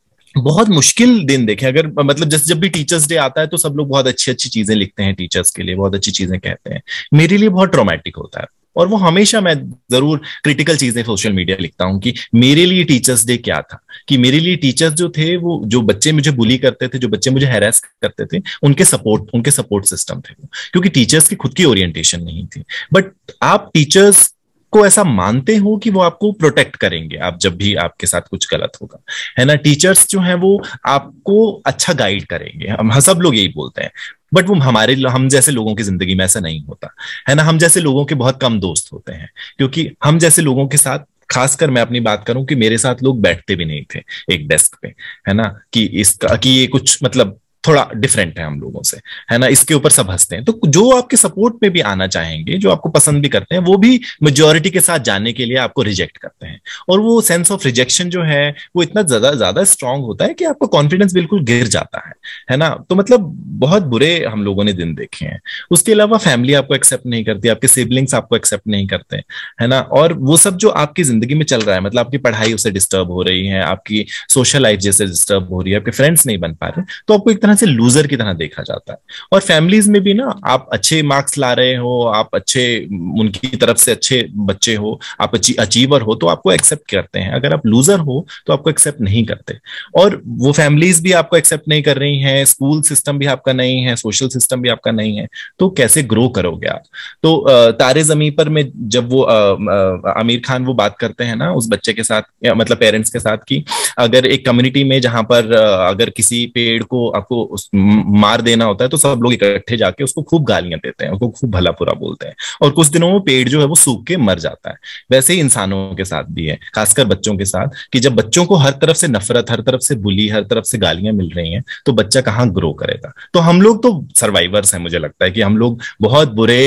Speaker 3: बहुत मुश्किल दिन देखे, अगर मतलब जैसे जब भी टीचर्स डे आता है तो सब लोग बहुत अच्छी अच्छी चीजें लिखते हैं टीचर्स के लिए, बहुत अच्छी चीजें कहते हैं, मेरे लिए बहुत ट्रॉमेटिक होता है। और वो हमेशा मैं जरूर क्रिटिकल चीजें सोशल मीडिया लिखता हूँ कि मेरे लिए टीचर्स डे क्या था, कि मेरे लिए टीचर्स जो थे, वो जो बच्चे मुझे बुली करते थे, जो बच्चे मुझे हैरेस करते थे, उनके सपोर्ट उनके सपोर्ट सिस्टम थे, क्योंकि टीचर्स की खुद की ओरिएंटेशन नहीं थी। बट आप टीचर्स को ऐसा मानते हो कि वो आपको प्रोटेक्ट करेंगे आप जब भी आपके साथ कुछ गलत होगा, है ना। टीचर्स जो हैं वो आपको अच्छा गाइड करेंगे, हम सब लोग यही बोलते हैं, बट वो हमारे हम जैसे लोगों की जिंदगी में ऐसा नहीं होता, है ना। हम जैसे लोगों के बहुत कम दोस्त होते हैं, क्योंकि हम जैसे लोगों के साथ, खासकर मैं अपनी बात करूं कि मेरे साथ लोग बैठते भी नहीं थे एक डेस्क पे, है ना, कि इसका कि ये कुछ मतलब थोड़ा डिफरेंट है हम लोगों से, है ना, इसके ऊपर सब हंसते हैं। तो जो आपके सपोर्ट में भी आना चाहेंगे, जो आपको पसंद भी करते हैं, वो भी मेजॉरिटी के साथ जाने के लिए आपको रिजेक्ट करते हैं। और वो सेंस ऑफ रिजेक्शन जो है वो इतना ज्यादा ज्यादा स्ट्रांग होता है कि आपका कॉन्फिडेंस बिल्कुल गिर जाता है, है ना। तो मतलब बहुत बुरे हम लोगों ने दिन देखे हैं। उसके अलावा फैमिली आपको एक्सेप्ट नहीं करती, आपके सिबलिंग्स आपको एक्सेप्ट नहीं करते, है ना। और वो सब जो आपकी जिंदगी में चल रहा है, मतलब आपकी पढ़ाई उससे डिस्टर्ब हो रही है, आपकी सोशल लाइफ जैसे डिस्टर्ब हो रही है, आपके फ्रेंड्स नहीं बन पा रहे, तो आपको एक तरह से लूजर की तरह देखा जाता है। और फैमिलीज में भी ना, आप अच्छे मार्क्स ला रहे हो, आप अच्छे उनकी तरफ से अच्छे बच्चे हो, आप अचीवर हो, तो आपको एक्सेप्ट करते हैं। अगर आप लूजर हो तो आपको एक्सेप्ट नहीं करते। और वो फैमिलीज भी आपको एक्सेप्ट नहीं कर रही हैं, स्कूल सिस्टम भी आपका नहीं है, सोशल सिस्टम भी आपका नहीं है, तो कैसे ग्रो करोगे आप। तो तारे जमीन पर में जब वो आमिर खान वो बात करते हैं ना उस बच्चे के साथ, या मतलब पेरेंट्स के साथ, कि अगर एक कम्युनिटी में जहां पर अगर किसी पेड़ को आपको मार देना होता है तो सब लोग इकट्ठे जाके उसको खूब गालियां देते हैं, उसको खूब भला बुरा बोलते हैं, और कुछ दिनों में पेड़ जो है वो सूख के मर जाता है। वैसे ही इंसानों के साथ भी है, खासकर बच्चों के साथ, कि जब बच्चों को हर तरफ से नफरत, हर तरफ से बुली, हर तरफ से गालियां मिल रही हैं, तो बच्चा कहाँ ग्रो करेगा। तो हम लोग तो सर्वाइवर्स हैं, मुझे लगता है कि हम लोग बहुत बुरे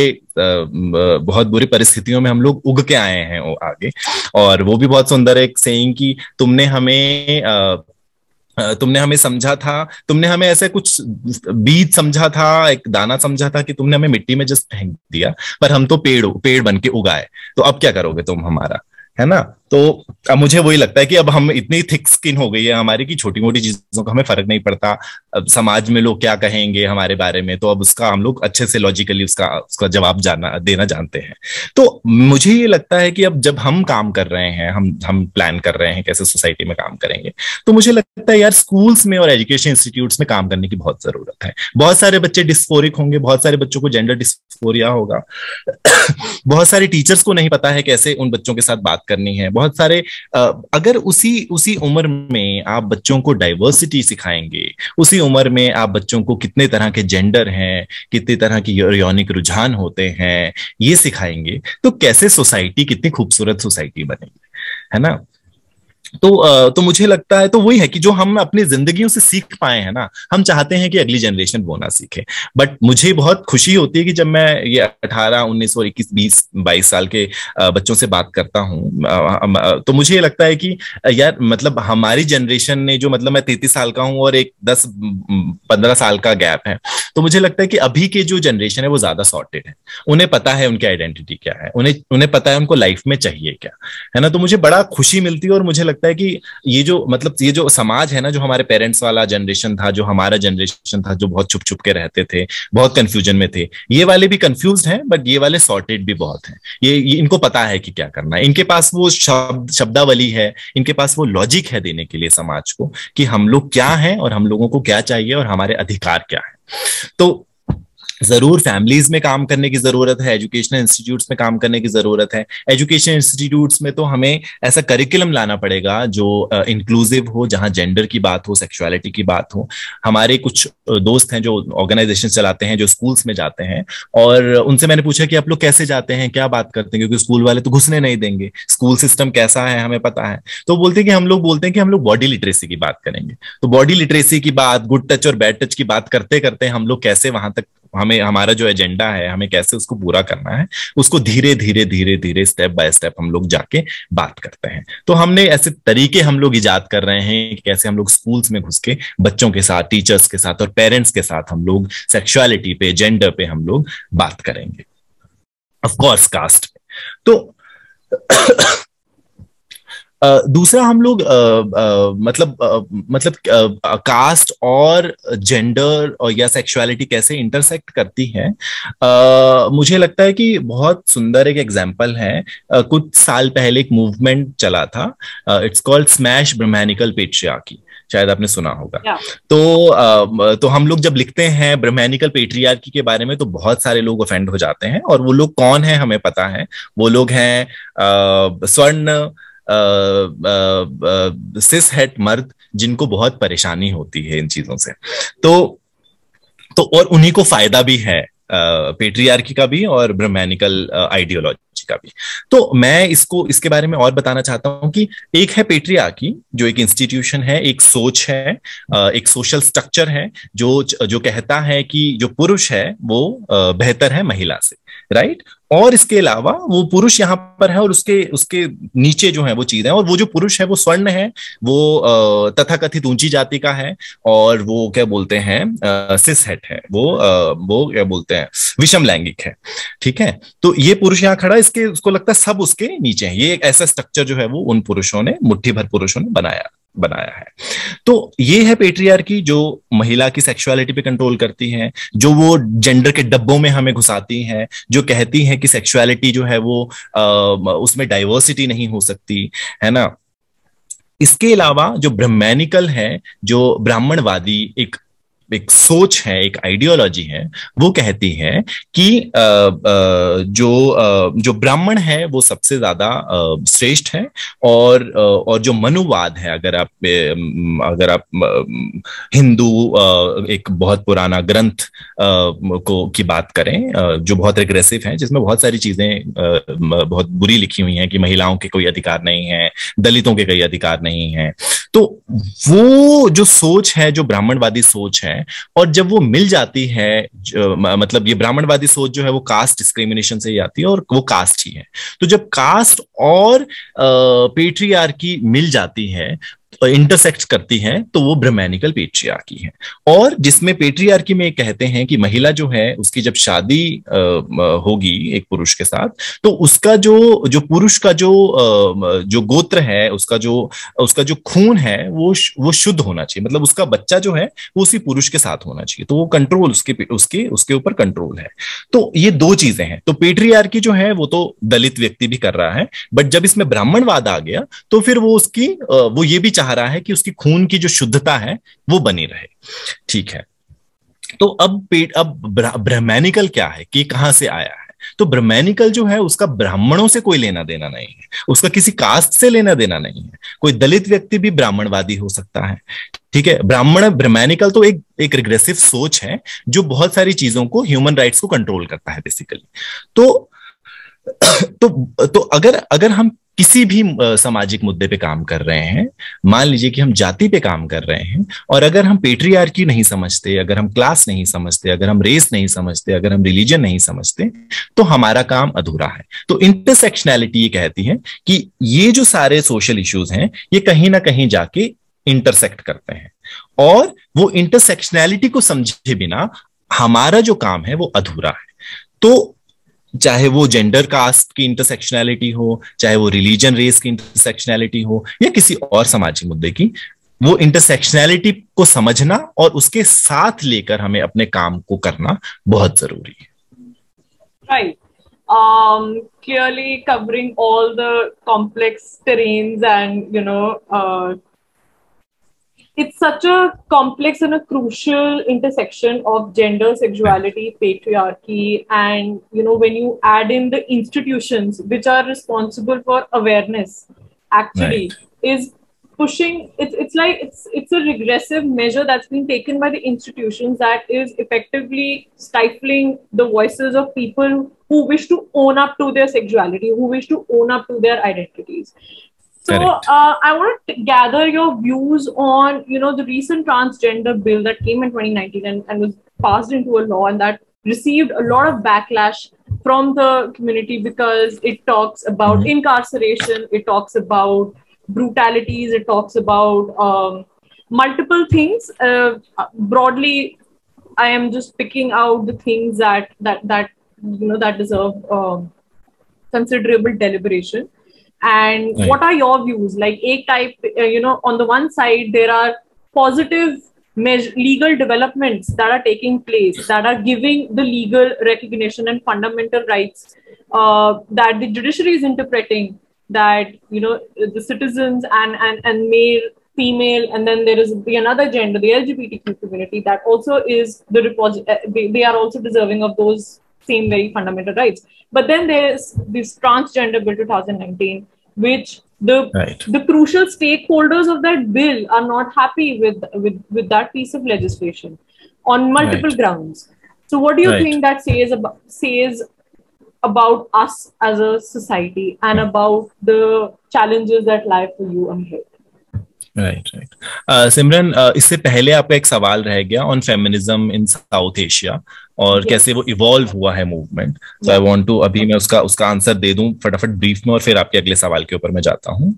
Speaker 3: बहुत बुरी परिस्थितियों में हम लोग उग के आए हैं वो आगे। और वो भी बहुत सुंदर एक सेइंग कि तुमने हमें आ, तुमने हमें समझा था, तुमने हमें ऐसे कुछ बीज समझा था, एक दाना समझा था, कि तुमने हमें मिट्टी में जस्ट फेंक दिया, पर हम तो पेड़ पेड़ बन के उगाए, तो अब क्या करोगे तुम हमारा, है ना। तो अब मुझे वही लगता है कि अब हम इतनी थिक स्किन हो गई है हमारी कि छोटी मोटी चीजों का हमें फर्क नहीं पड़ता। अब समाज में लोग क्या कहेंगे हमारे बारे में, तो अब उसका हम लोग अच्छे से लॉजिकली उसका उसका जवाब जाना देना जानते हैं। तो मुझे ये लगता है कि अब जब हम काम कर रहे हैं, हम हम प्लान कर रहे हैं कैसे सोसाइटी में काम करेंगे, तो मुझे लगता है यार स्कूल्स में और एजुकेशन इंस्टीट्यूट्स में काम करने की बहुत जरूरत है। बहुत सारे बच्चे डिस्फोरिक होंगे, बहुत सारे बच्चों को जेंडर डिस्फोरिया होगा बहुत सारे टीचर्स को नहीं पता है कैसे उन बच्चों के साथ बात करनी है। बहुत सारे अगर उसी उसी उम्र में आप बच्चों को डाइवर्सिटी सिखाएंगे, उसी उम्र में आप बच्चों को कितने तरह के जेंडर हैं, कितने तरह की यौनिक रुझान होते हैं, ये सिखाएंगे, तो कैसे सोसाइटी, कितनी खूबसूरत सोसाइटी बनेगी, है ना। तो तो मुझे लगता है तो वही है कि जो हम अपनी जिंदगियों से सीख पाए हैं ना, हम चाहते हैं कि अगली जनरेशन वो ना सीखे। बट मुझे बहुत खुशी होती है कि जब मैं ये अठारह उन्नीस और इक्कीस बीस बाईस साल के बच्चों से बात करता हूँ, तो मुझे ये लगता है कि यार मतलब हमारी जनरेशन ने जो, मतलब मैं तैंतीस साल का हूँ और एक दस पंद्रह साल का गैप है, तो मुझे लगता है कि अभी के जो जनरेशन है वो ज्यादा सॉर्टेड है। उन्हें पता है उनकी आइडेंटिटी क्या है, उन्हें उन्हें पता है उनको लाइफ में चाहिए क्या, है ना। तो मुझे बड़ा खुशी मिलती है और मुझे लगता है कि ये जो मतलब ये जो समाज है ना, जो हमारे पेरेंट्स वाला जनरेशन था, जो हमारा जनरेशन था, जो बहुत छुप छुप के रहते थे, बहुत कंफ्यूजन में थे, ये वाले भी कंफ्यूज हैं, बट ये वाले सॉर्टेड भी बहुत हैं। ये, ये इनको पता है कि क्या करना है, इनके पास वो शब्द शब्दावली है, इनके पास वो लॉजिक है देने के लिए समाज को कि हम लोग क्या हैं और हम लोगों को क्या चाहिए और हमारे अधिकार क्या है। तो जरूर फैमिलीज में काम करने की जरूरत है, एजुकेशनल इंस्टीट्यूट्स में काम करने की जरूरत है। एजुकेशन इंस्टीट्यूट्स में तो हमें ऐसा करिकुलम लाना पड़ेगा जो इंक्लूसिव uh, हो, जहां जेंडर की बात हो, सेक्सुअलिटी की बात हो। हमारे कुछ दोस्त हैं जो ऑर्गेनाइजेशन चलाते हैं, जो स्कूल्स में जाते हैं, और उनसे मैंने पूछा कि आप लोग कैसे जाते हैं, क्या बात करते हैं, क्योंकि स्कूल वाले तो घुसने नहीं देंगे, स्कूल सिस्टम कैसा है हमें पता है। तो बोलते हैं कि हम लोग बोलते हैं कि हम लोग बॉडी लिटरेसी की बात करेंगे। तो बॉडी लिटरेसी की बात, गुड टच और बैड टच की बात करते करते हम लोग कैसे वहां तक, हमें हमारा जो एजेंडा है हमें कैसे उसको पूरा करना है, उसको धीरे धीरे धीरे धीरे स्टेप बाय स्टेप हम लोग जाके बात करते हैं। तो हमने ऐसे तरीके हम लोग इजाद कर रहे हैं कि कैसे हम लोग स्कूल्स में घुस के बच्चों के साथ, टीचर्स के साथ और पेरेंट्स के साथ हम लोग सेक्सुअलिटी पे, जेंडर पे हम लोग बात करेंगे, ऑफ कोर्स कास्ट पे। तो Uh, दूसरा हम लोग uh, uh, मतलब uh, मतलब uh, कास्ट और जेंडर और या सेक्सुअलिटी कैसे इंटरसेक्ट करती है। uh, मुझे लगता है कि बहुत सुंदर एक एग्जांपल है। uh, कुछ साल पहले एक मूवमेंट चला था, it's called smash Brahmanical patriarchy, शायद आपने सुना होगा। yeah. तो आ, तो हम लोग जब लिखते हैं ब्रह्मैनिकल पेट्रियार्की के बारे में तो बहुत सारे लोग ऑफेंड हो जाते हैं, और वो लोग कौन है हमें पता है। वो लोग हैं स्वर्ण सिस हेट मर्द, जिनको बहुत परेशानी होती है इन चीजों से। तो तो और उन्हीं को फायदा भी है पेट्रियार्की का भी और ब्रह्मैनिकल आइडियोलॉजी का भी। तो मैं इसको इसके बारे में और बताना चाहता हूं कि एक है पेट्रियार्की, जो एक इंस्टीट्यूशन है, एक सोच है, एक सोशल स्ट्रक्चर है, जो जो कहता है कि जो पुरुष है वो बेहतर है महिला से, राइट। और इसके अलावा वो पुरुष यहाँ पर है और उसके उसके नीचे जो है वो चीज है, और वो जो पुरुष है वो स्वर्ण है, वो तथाकथित ऊंची जाति का है, और वो क्या बोलते हैं सिस हेट है, वो वो क्या बोलते हैं विषम लैंगिक है, ठीक है। तो ये पुरुष यहाँ खड़ा, इसके उसको लगता है सब उसके नीचे है। ये एक ऐसा स्ट्रक्चर जो है वो उन पुरुषों ने, मुट्ठी भर पुरुषों ने बनाया बनाया है। तो ये है पेट्रियार्की, जो महिला की सेक्सुअलिटी पे कंट्रोल करती है, जो वो जेंडर के डब्बों में हमें घुसाती है, जो कहती है कि सेक्सुअलिटी जो है वो आ, उसमें डाइवर्सिटी नहीं हो सकती, है ना। इसके अलावा जो ब्रह्मैनिकल है, जो ब्राह्मणवादी एक एक सोच है, एक आइडियोलॉजी है, वो कहती है कि आ, आ, जो आ, जो ब्राह्मण है वो सबसे ज्यादा श्रेष्ठ है, और और जो मनुवाद है, अगर आप अगर आप हिंदू एक बहुत पुराना ग्रंथ को की बात करें, जो बहुत एग्रेसिव है, जिसमें बहुत सारी चीजें बहुत बुरी लिखी हुई हैं कि महिलाओं के कोई अधिकार नहीं है, दलितों के कोई अधिकार नहीं है। तो वो जो सोच है, जो ब्राह्मणवादी सोच है, और जब वो मिल जाती है, मतलब ये ब्राह्मणवादी सोच जो है वो कास्ट डिस्क्रिमिनेशन से ही आती है, और वो कास्ट ही है। तो जब कास्ट और पेट्रियार्की मिल जाती है, इंटरसेक्ट करती हैं तो वो ब्राह्मणिकल पेट्रियार्की है। और जिसमें पेट्रियार्की में कहते हैं कि महिला जो है उसकी जब शादी होगी एक पुरुष के साथ, तो उसका जो जो पुरुष का जो जो गोत्र है, उसका जो उसका जो खून है वो वो शुद्ध होना चाहिए, मतलब उसका बच्चा जो है वो उसी पुरुष के साथ होना चाहिए। तो वो कंट्रोल उसके उसके उसके ऊपर कंट्रोल है। तो ये दो चीजें हैं। तो पेट्रियार्की जो है वो तो दलित व्यक्ति भी कर रहा है, बट जब इसमें ब्राह्मणवाद आ गया तो फिर वो उसकी वो ये भी चाह रहा है कि उसकी खून की जो शुद्धता है वो बनी रहे। ठीक है, तो अब पेट अब ब्राह्मणिकल क्या है कि कहां से आया है? तो ब्राह्मणिकल जो है उसका ब्राह्मणों से कोई लेना देना नहीं है, उसका किसी कास्ट से लेना देना नहीं है। कोई दलित व्यक्ति भी ब्राह्मणवादी हो सकता है। ठीक है, ब्राह्मण ब्राह्मणिकल तो एक एक रिग्रेसिव सोच है जो बहुत सारी चीजों को, ह्यूमन राइट्स को कंट्रोल करता है बेसिकली। तो तो तो अगर अगर हम किसी भी सामाजिक मुद्दे पे काम कर रहे हैं, मान लीजिए कि हम जाति पे काम कर रहे हैं, और अगर हम पेट्रियार्की नहीं समझते, अगर हम क्लास नहीं समझते, अगर हम रेस नहीं समझते, अगर हम रिलीजन नहीं समझते, तो हमारा काम अधूरा है। तो इंटरसेक्शनैलिटी ये कहती है कि ये जो सारे सोशल इश्यूज हैं ये कहीं ना कहीं जाके इंटरसेक्ट करते हैं, और वो इंटरसेक्शनैलिटी को समझे बिना हमारा जो काम है वो अधूरा है। तो चाहे वो जेंडर कास्ट की इंटरसेक्शनैलिटी हो, चाहे वो रिलीजन रेस की इंटरसेक्शनैलिटी हो, या किसी और सामाजिक मुद्दे की, वो इंटरसेक्शनैलिटी को समझना और उसके साथ लेकर हमें अपने काम को करना बहुत जरूरी है।
Speaker 2: Right. Um, clearly covering all the complex terrains and, you know, uh, it's such a complex and a crucial intersection of gender, sexuality, patriarchy, and, you know, when you add in the institutions which are responsible for awareness, actually right. is pushing, it's it's like it's it's a regressive measure that's been taken by the institutions that is effectively stifling the voices of people who wish to own up to their sexuality, who wish to own up to their identities. So uh, I want to gather your views on, you know, the recent transgender bill that came in twenty nineteen and, and was passed into a law, and that received a lot of backlash from the community because it talks about mm-hmm. incarceration, it talks about brutalities, it talks about um, multiple things. Uh, broadly, I am just picking out the things that that that you know that deserve um, considerable deliberation. And right. what are your views? Like, a type, uh, you know, on the one side, there are positive measure, legal developments that are taking place, that are giving the legal recognition and fundamental rights uh, that the judiciary is interpreting, that, you know, the citizens and, and, and male, female, and then there is the another gender, the L G B T Q community, that also is the reposit- uh, they, they are also deserving of those same very fundamental rights. But then there's this transgender bill twenty nineteen, which the right. the crucial stakeholders of that bill are not happy with with, with that piece of legislation on multiple right. grounds. So what do you right. think that says about says about us as a society and about the challenges that lie for you ahead?
Speaker 3: Right right Simran, uh, इससे पहले आपका एक सवाल रह गया on feminism in South Asia और yes. कैसे वो इवॉल्व हुआ है movement. So I want to अभी मैं उसका उसका आंसर दे दूं फटाफट ब्रीफ में, और फिर आपके अगले सवाल के ऊपर मैं जाता हूं।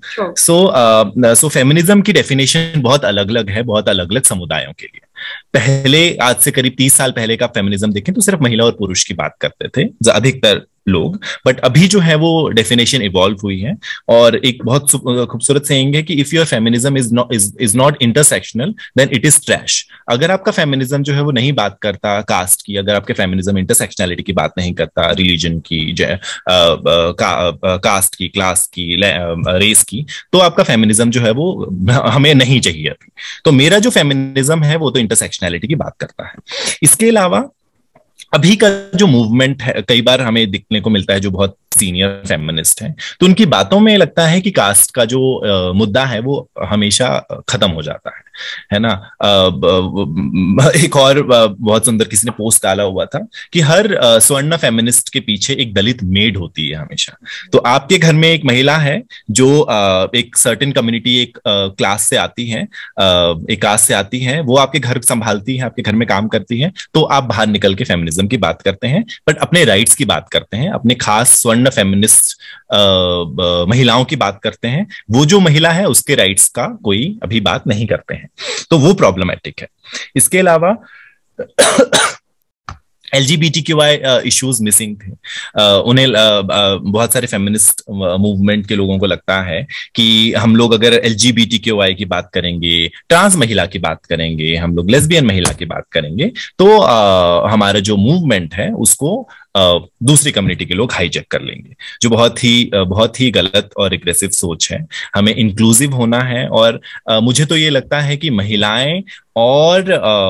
Speaker 3: सो सो फेमिनिज्म की डेफिनेशन बहुत अलग अलग है बहुत अलग अलग समुदायों के लिए। पहले, आज से करीब तीस साल पहले का फेमिनिज्म देखें तो सिर्फ महिला और पुरुष की बात करते थे अधिकतर लोग, बट अभी जो है वो डेफिनेशन इवॉल्व हुई है। और एक बहुत खूबसूरत सेइंग है कि if your feminism is not is not intersectional then it is trash. अगर आपका फेमिनिज्म जो है वो नहीं बात करता कास्ट की, अगर आपके फेमिनिज्म इंटरसेक्शनैलिटी की बात नहीं करता, रिलीजन की, का, कास्ट की, क्लास की, रेस की, तो आपका फेमिनिज्म जो है वो हमें नहीं चाहिए अभी। तो मेरा जो फेमिनिज्म है वो तो इंटरसेक्शनैलिटी की बात करता है। इसके अलावा अभी का जो मूवमेंट है, कई बार हमें दिखने को मिलता है जो बहुत सीनियर फेमिनिस्ट हैं, तो उनकी बातों में लगता है कि कास्ट का जो आ, मुद्दा है वो हमेशा खत्म हो जाता है। है ना। एक और बहुत सुंदर किसी ने पोस्ट डाला हुआ था कि हर स्वर्ण फेमिनिस्ट के पीछे एक दलित मेड होती है हमेशा। तो आपके घर में एक महिला है जो एक सर्टेन कम्युनिटी, एक क्लास से आती है, एक कास्ट से आती है, वो आपके घर संभालती है, आपके घर में काम करती है, तो आप बाहर निकल के फेमिनिज्म की बात करते हैं, बट अपने राइट्स की बात करते हैं, अपने खास स्वर्ण फेमिनिस्ट महिलाओं की बात करते हैं। वो जो महिला है उसके राइट्स का कोई अभी बात नहीं करते हैं, तो वो प्रॉब्लमैटिक है। इसके अलावा एलजीबीटीक्यूआई इश्यूज मिसिंग थे। uh, उन्हें uh, uh, बहुत सारे फेमिनिस्ट मूवमेंट के लोगों को लगता है कि हम लोग अगर एलजीबीटीक्यूआई की बात करेंगे, ट्रांस महिला की बात करेंगे, हम लोग लेस्बियन महिला की बात करेंगे, तो uh, हमारा जो मूवमेंट है उसको Uh, दूसरी कम्युनिटी के लोग हाईजैक कर लेंगे, जो बहुत ही uh, बहुत ही गलत और रिग्रेसिव सोच है। हमें इंक्लूसिव होना है, और uh, मुझे तो ये लगता है कि महिलाएं और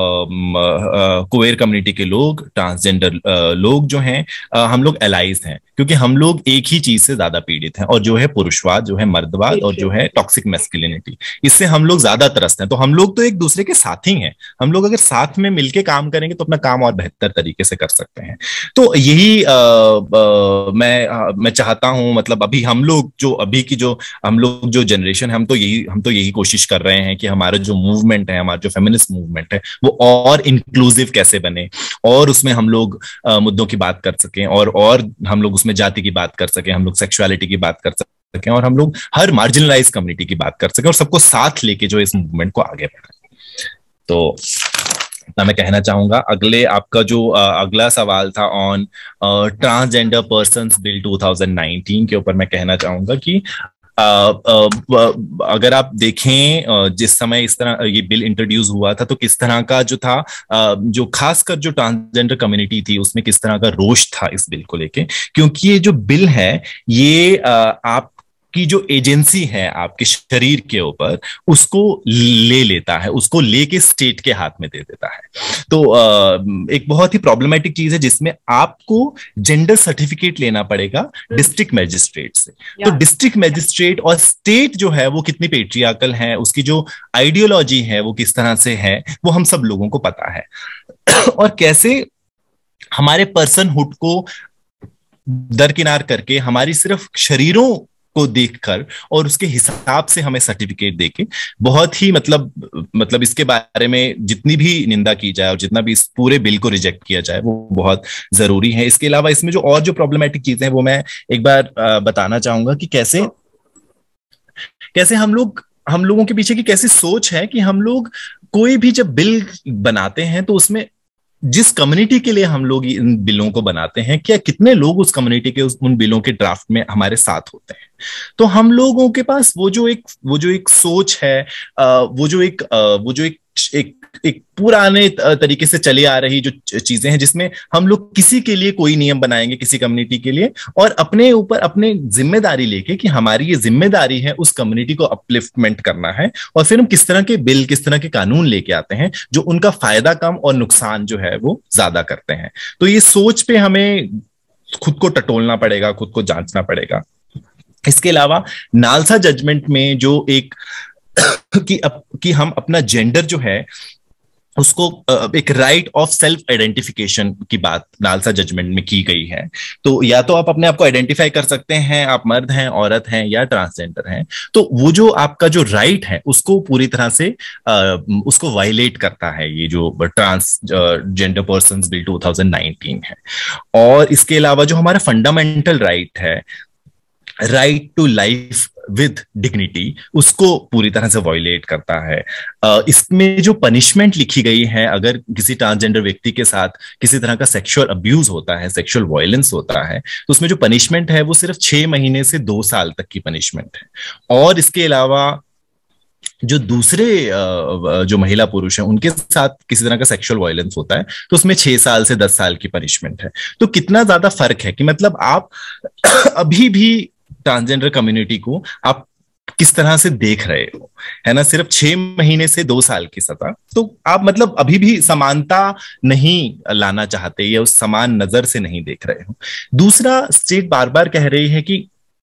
Speaker 3: क्वेयर कम्युनिटी के लोग, ट्रांसजेंडर uh, लोग जो हैं, uh, हम लोग एलाइज हैं, क्योंकि हम लोग एक ही चीज से ज्यादा पीड़ित हैं, और जो है पुरुषवाद, जो है मर्दवाद, और जो है टॉक्सिक मैस्कुलिनिटी, इससे हम लोग ज्यादा त्रस्त हैं। तो हम लोग तो एक दूसरे के साथी हैं, हम लोग अगर साथ में मिलके काम करेंगे तो अपना काम और बेहतर तरीके से कर सकते हैं। तो यही आ, आ, मैं आ, मैं चाहता हूं, मतलब अभी हम लोग जो अभी की जो हम लोग जो जनरेशन है, हम तो यही हम तो यही कोशिश कर रहे हैं कि हमारा जो मूवमेंट है, हमारा जो फेमिनिस्ट मूवमेंट है, वो और इंक्लूसिव कैसे बने, और उसमें हम लोग आ, मुद्दों की बात कर सकें, और और हम लोग उसमें जाति की बात कर सकें, हम लोग सेक्सुअलिटी की बात कर सकें, और हम लोग हर मार्जिनलाइज कम्युनिटी की बात कर सकें, और सबको साथ लेके जो इस मूवमेंट को आगे बढ़ाएं। तो मैं कहना चाहूंगा, अगले आपका जो uh, अगला सवाल था on transgender persons bill two thousand nineteen के ऊपर, मैं कहना चाहूंगा कि Uh, uh, अगर आप देखें uh, जिस समय इस तरह ये बिल इंट्रोड्यूस हुआ था, तो किस तरह का जो था, uh, जो खासकर जो ट्रांसजेंडर कम्युनिटी थी उसमें किस तरह का रोष था इस बिल को लेके, क्योंकि ये जो बिल है ये uh, आप की जो एजेंसी है आपके शरीर के ऊपर, उसको ले लेता है, उसको लेके स्टेट के हाथ में दे देता है। तो एक बहुत ही प्रॉब्लमेटिक चीज है, जिसमें आपको जेंडर सर्टिफिकेट लेना पड़ेगा डिस्ट्रिक्ट मैजिस्ट्रेट से। तो डिस्ट्रिक्ट मैजिस्ट्रेट और स्टेट जो है वो कितनी पेट्रियार्कल है, उसकी जो आइडियोलॉजी है वो किस तरह से है, वो हम सब लोगों को पता है। और कैसे हमारे पर्सनहुड को दरकिनार करके, हमारी सिर्फ शरीरों को देखकर और उसके हिसाब से हमें सर्टिफिकेट देके, बहुत ही मतलब मतलब इसके बारे में जितनी भी निंदा की जाए और जितना भी इस पूरे बिल को रिजेक्ट किया जाए वो बहुत जरूरी है। इसके अलावा इसमें जो और जो प्रॉब्लमेटिक चीजें हैं वो मैं एक बार बताना चाहूंगा कि कैसे कैसे हम लोग हम लोगों के पीछे की कैसी सोच है कि हम लोग कोई भी जब बिल बनाते हैं तो उसमें जिस कम्युनिटी के लिए हम लोग इन बिलों को बनाते हैं, क्या कितने लोग उस कम्युनिटी के उस उन बिलों के ड्राफ्ट में हमारे साथ होते हैं। तो हम लोगों के पास वो जो एक वो जो एक सोच है, वो जो एक वो जो एक एक एक पुराने तरीके से चली आ रही जो चीजें हैं, जिसमें हम लोग किसी के लिए कोई नियम बनाएंगे, किसी कम्युनिटी के लिए, और अपने ऊपर अपने जिम्मेदारी लेके कि हमारी ये जिम्मेदारी है उस कम्युनिटी को अपलिफ्टमेंट करना है, और फिर हम किस तरह के बिल, किस तरह के कानून लेके आते हैं जो उनका फायदा कम और नुकसान जो है वो ज्यादा करते हैं। तो ये सोच पे हमें खुद को टटोलना पड़ेगा, खुद को जांचना पड़ेगा। इसके अलावा नालसा जजमेंट में जो एक कि, अप, कि हम अपना जेंडर जो है उसको एक राइट ऑफ सेल्फ आइडेंटिफिकेशन की बात नालसा जजमेंट में की गई है। तो या तो आप अपने आप को आइडेंटिफाई कर सकते हैं, आप मर्द हैं, औरत हैं या ट्रांसजेंडर हैं, तो वो जो आपका जो राइट है उसको पूरी तरह से उसको वायलेट करता है ये जो trans gender persons bill two thousand nineteen है। और इसके अलावा जो हमारा फंडामेंटल राइट है, right to life with dignity, उसको पूरी तरह से वायलेट करता है। इसमें जो पनिशमेंट लिखी गई है, अगर किसी ट्रांसजेंडर व्यक्ति के साथ किसी तरह का सेक्सुअल अब्यूज होता है, सेक्सुअल वायलेंस होता है, तो उसमें जो पनिशमेंट है वो सिर्फ छह महीने से दो साल तक की पनिशमेंट है। और इसके अलावा जो दूसरे जो महिला पुरुष हैं उनके साथ किसी तरह का सेक्सुअल वायलेंस होता है तो उसमें छह साल से दस साल की पनिशमेंट है। तो कितना ज्यादा फर्क है कि मतलब आप अभी भी ट्रांसजेंडर कम्युनिटी को आप किस तरह से देख रहे हो, है ना, सिर्फ छह महीने से दो साल की सजा। तो आप मतलब अभी भी समानता नहीं लाना चाहते या उस समान नजर से नहीं देख रहे हो। दूसरा, स्टेट बार बार कह रही है कि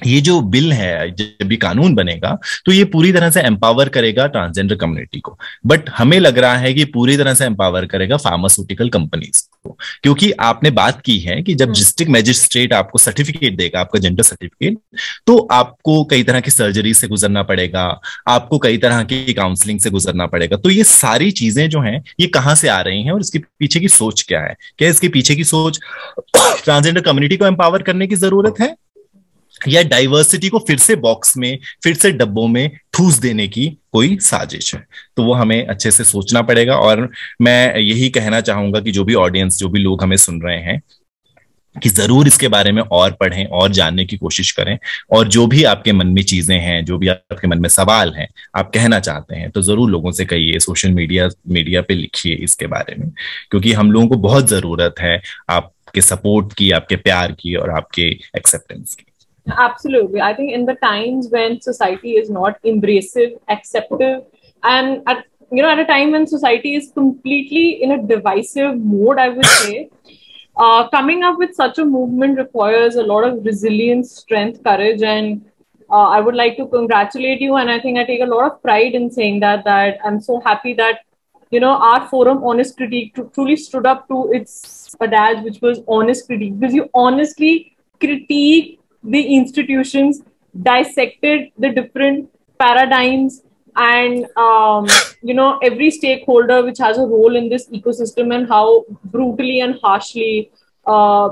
Speaker 3: ये जो बिल है, जब भी कानून बनेगा तो ये पूरी तरह से एम्पावर करेगा ट्रांसजेंडर कम्युनिटी को, बट हमें लग रहा है कि पूरी तरह से एम्पावर करेगा फार्मास्यूटिकल कंपनीज को, क्योंकि आपने बात की है कि जब डिस्ट्रिक्ट मैजिस्ट्रेट आपको सर्टिफिकेट देगा, आपका जेंडर सर्टिफिकेट, तो आपको कई तरह की सर्जरी से गुजरना पड़ेगा, आपको कई तरह की काउंसलिंग से गुजरना पड़ेगा। तो ये सारी चीजें जो हैं ये कहाँ से आ रही हैं और इसके पीछे की सोच क्या है? क्या इसके पीछे की सोच ट्रांसजेंडर कम्युनिटी को एम्पावर करने की जरूरत है, या डाइवर्सिटी को फिर से बॉक्स में, फिर से डब्बों में ठूस देने की कोई साजिश है? तो वो हमें अच्छे से सोचना पड़ेगा। और मैं यही कहना चाहूंगा कि जो भी ऑडियंस, जो भी लोग हमें सुन रहे हैं, कि जरूर इसके बारे में और पढ़ें और जानने की कोशिश करें, और जो भी आपके मन में चीजें हैं, जो भी आपके मन में सवाल हैं, आप कहना चाहते हैं, तो जरूर लोगों से कहिए, सोशल मीडिया मीडिया पे लिखिए इसके बारे में, क्योंकि हम लोगों को बहुत जरूरत है आपके सपोर्ट की, आपके प्यार की और आपके एक्सेप्टेंस की।
Speaker 2: Absolutely. I think in the times when society is not embracive, acceptive, and at, you know, at a time when society is completely in a divisive mode, I would say, uh, coming up with such a movement requires a lot of resilience, strength, courage, and uh, I would like to congratulate you. And I think I take a lot of pride in saying that, that I'm so happy that, you know, our forum, Honest Critique, truly stood up to its adage, which was honest critique, because you honestly critique the institutions, dissected the different paradigms, and um, you know, every stakeholder which has a role in this ecosystem, and how brutally and harshly uh,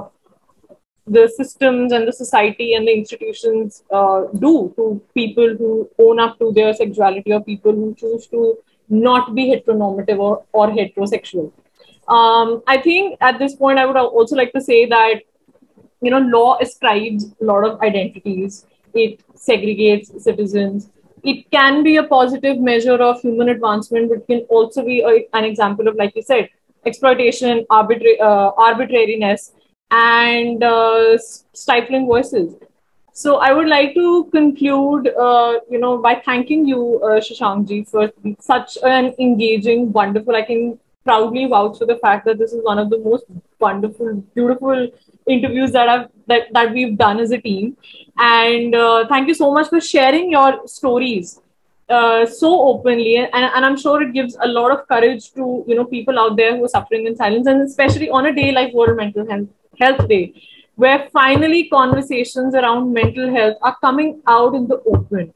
Speaker 2: the systems and the society and the institutions uh, do to people who own up to their sexuality, or people who choose to not be heteronormative or, or heterosexual. Um, I think at this point, I would also like to say that, you know, law ascribes a lot of identities. It segregates citizens. It can be a positive measure of human advancement, but can also be a, an example of, like you said, exploitation, arbitra- uh, arbitrariness, and uh, stifling voices. So I would like to conclude, uh, you know, by thanking you, uh, Shashankji, for such an engaging, wonderful, I can proudly vouch for the fact that this is one of the most wonderful, beautiful interviews that I've that, that we've done as a team. And uh, thank you so much for sharing your stories uh, so openly, and, and I'm sure it gives a lot of courage to, you know, people out there who are suffering in silence, and especially on a day like World Mental Health, Health Day, where finally conversations around mental health are coming out in the open.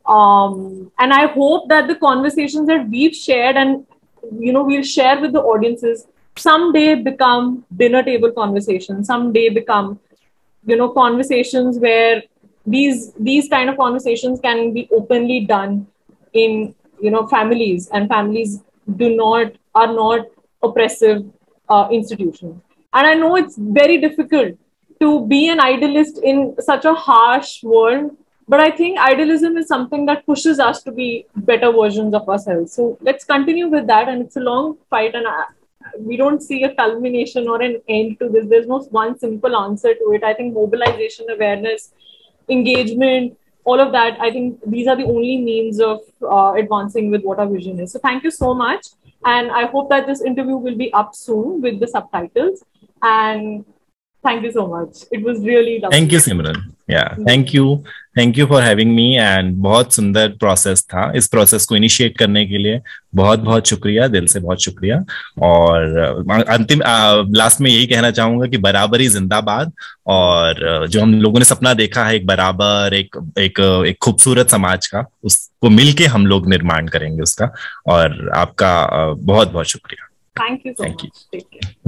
Speaker 2: Um, and I hope that the conversations that we've shared, and, you know, we'll share with the audiences, someday become dinner table conversations, someday become, you know, conversations where these these kind of conversations can be openly done in, you know, families, and families do not are not oppressive uh, institutions. And I know it's very difficult to be an idealist in such a harsh world, but I think idealism is something that pushes us to be better versions of ourselves. So let's continue with that. And it's a long fight, and I, we don't see a culmination or an end to this. There's no one simple answer to it. I think mobilization, awareness, engagement, all of that, I think these are the only means of uh, advancing with what our vision is. So thank you so much. And I hope that this interview will be up soon with the subtitles. And thank you so much. It was really lovely.
Speaker 3: Thank you, Simran. Yeah, thank you. Thank you for having me. And बहुत सुंदर process था। इस process को initiate करने के लिए बहुत बहुत शुक्रिया, दिल से बहुत शुक्रिया। और अंतिम लास्ट में यही कहना चाहूंगा कि बराबरी जिंदाबाद, और जो हम लोगों ने सपना देखा है एक बराबर, एक एक एक खूबसूरत समाज का, उसको मिलके हम लोग निर्माण करेंगे उसका। और आपका बहुत बहुत शुक्रिया।
Speaker 2: Thank you so much. Take care.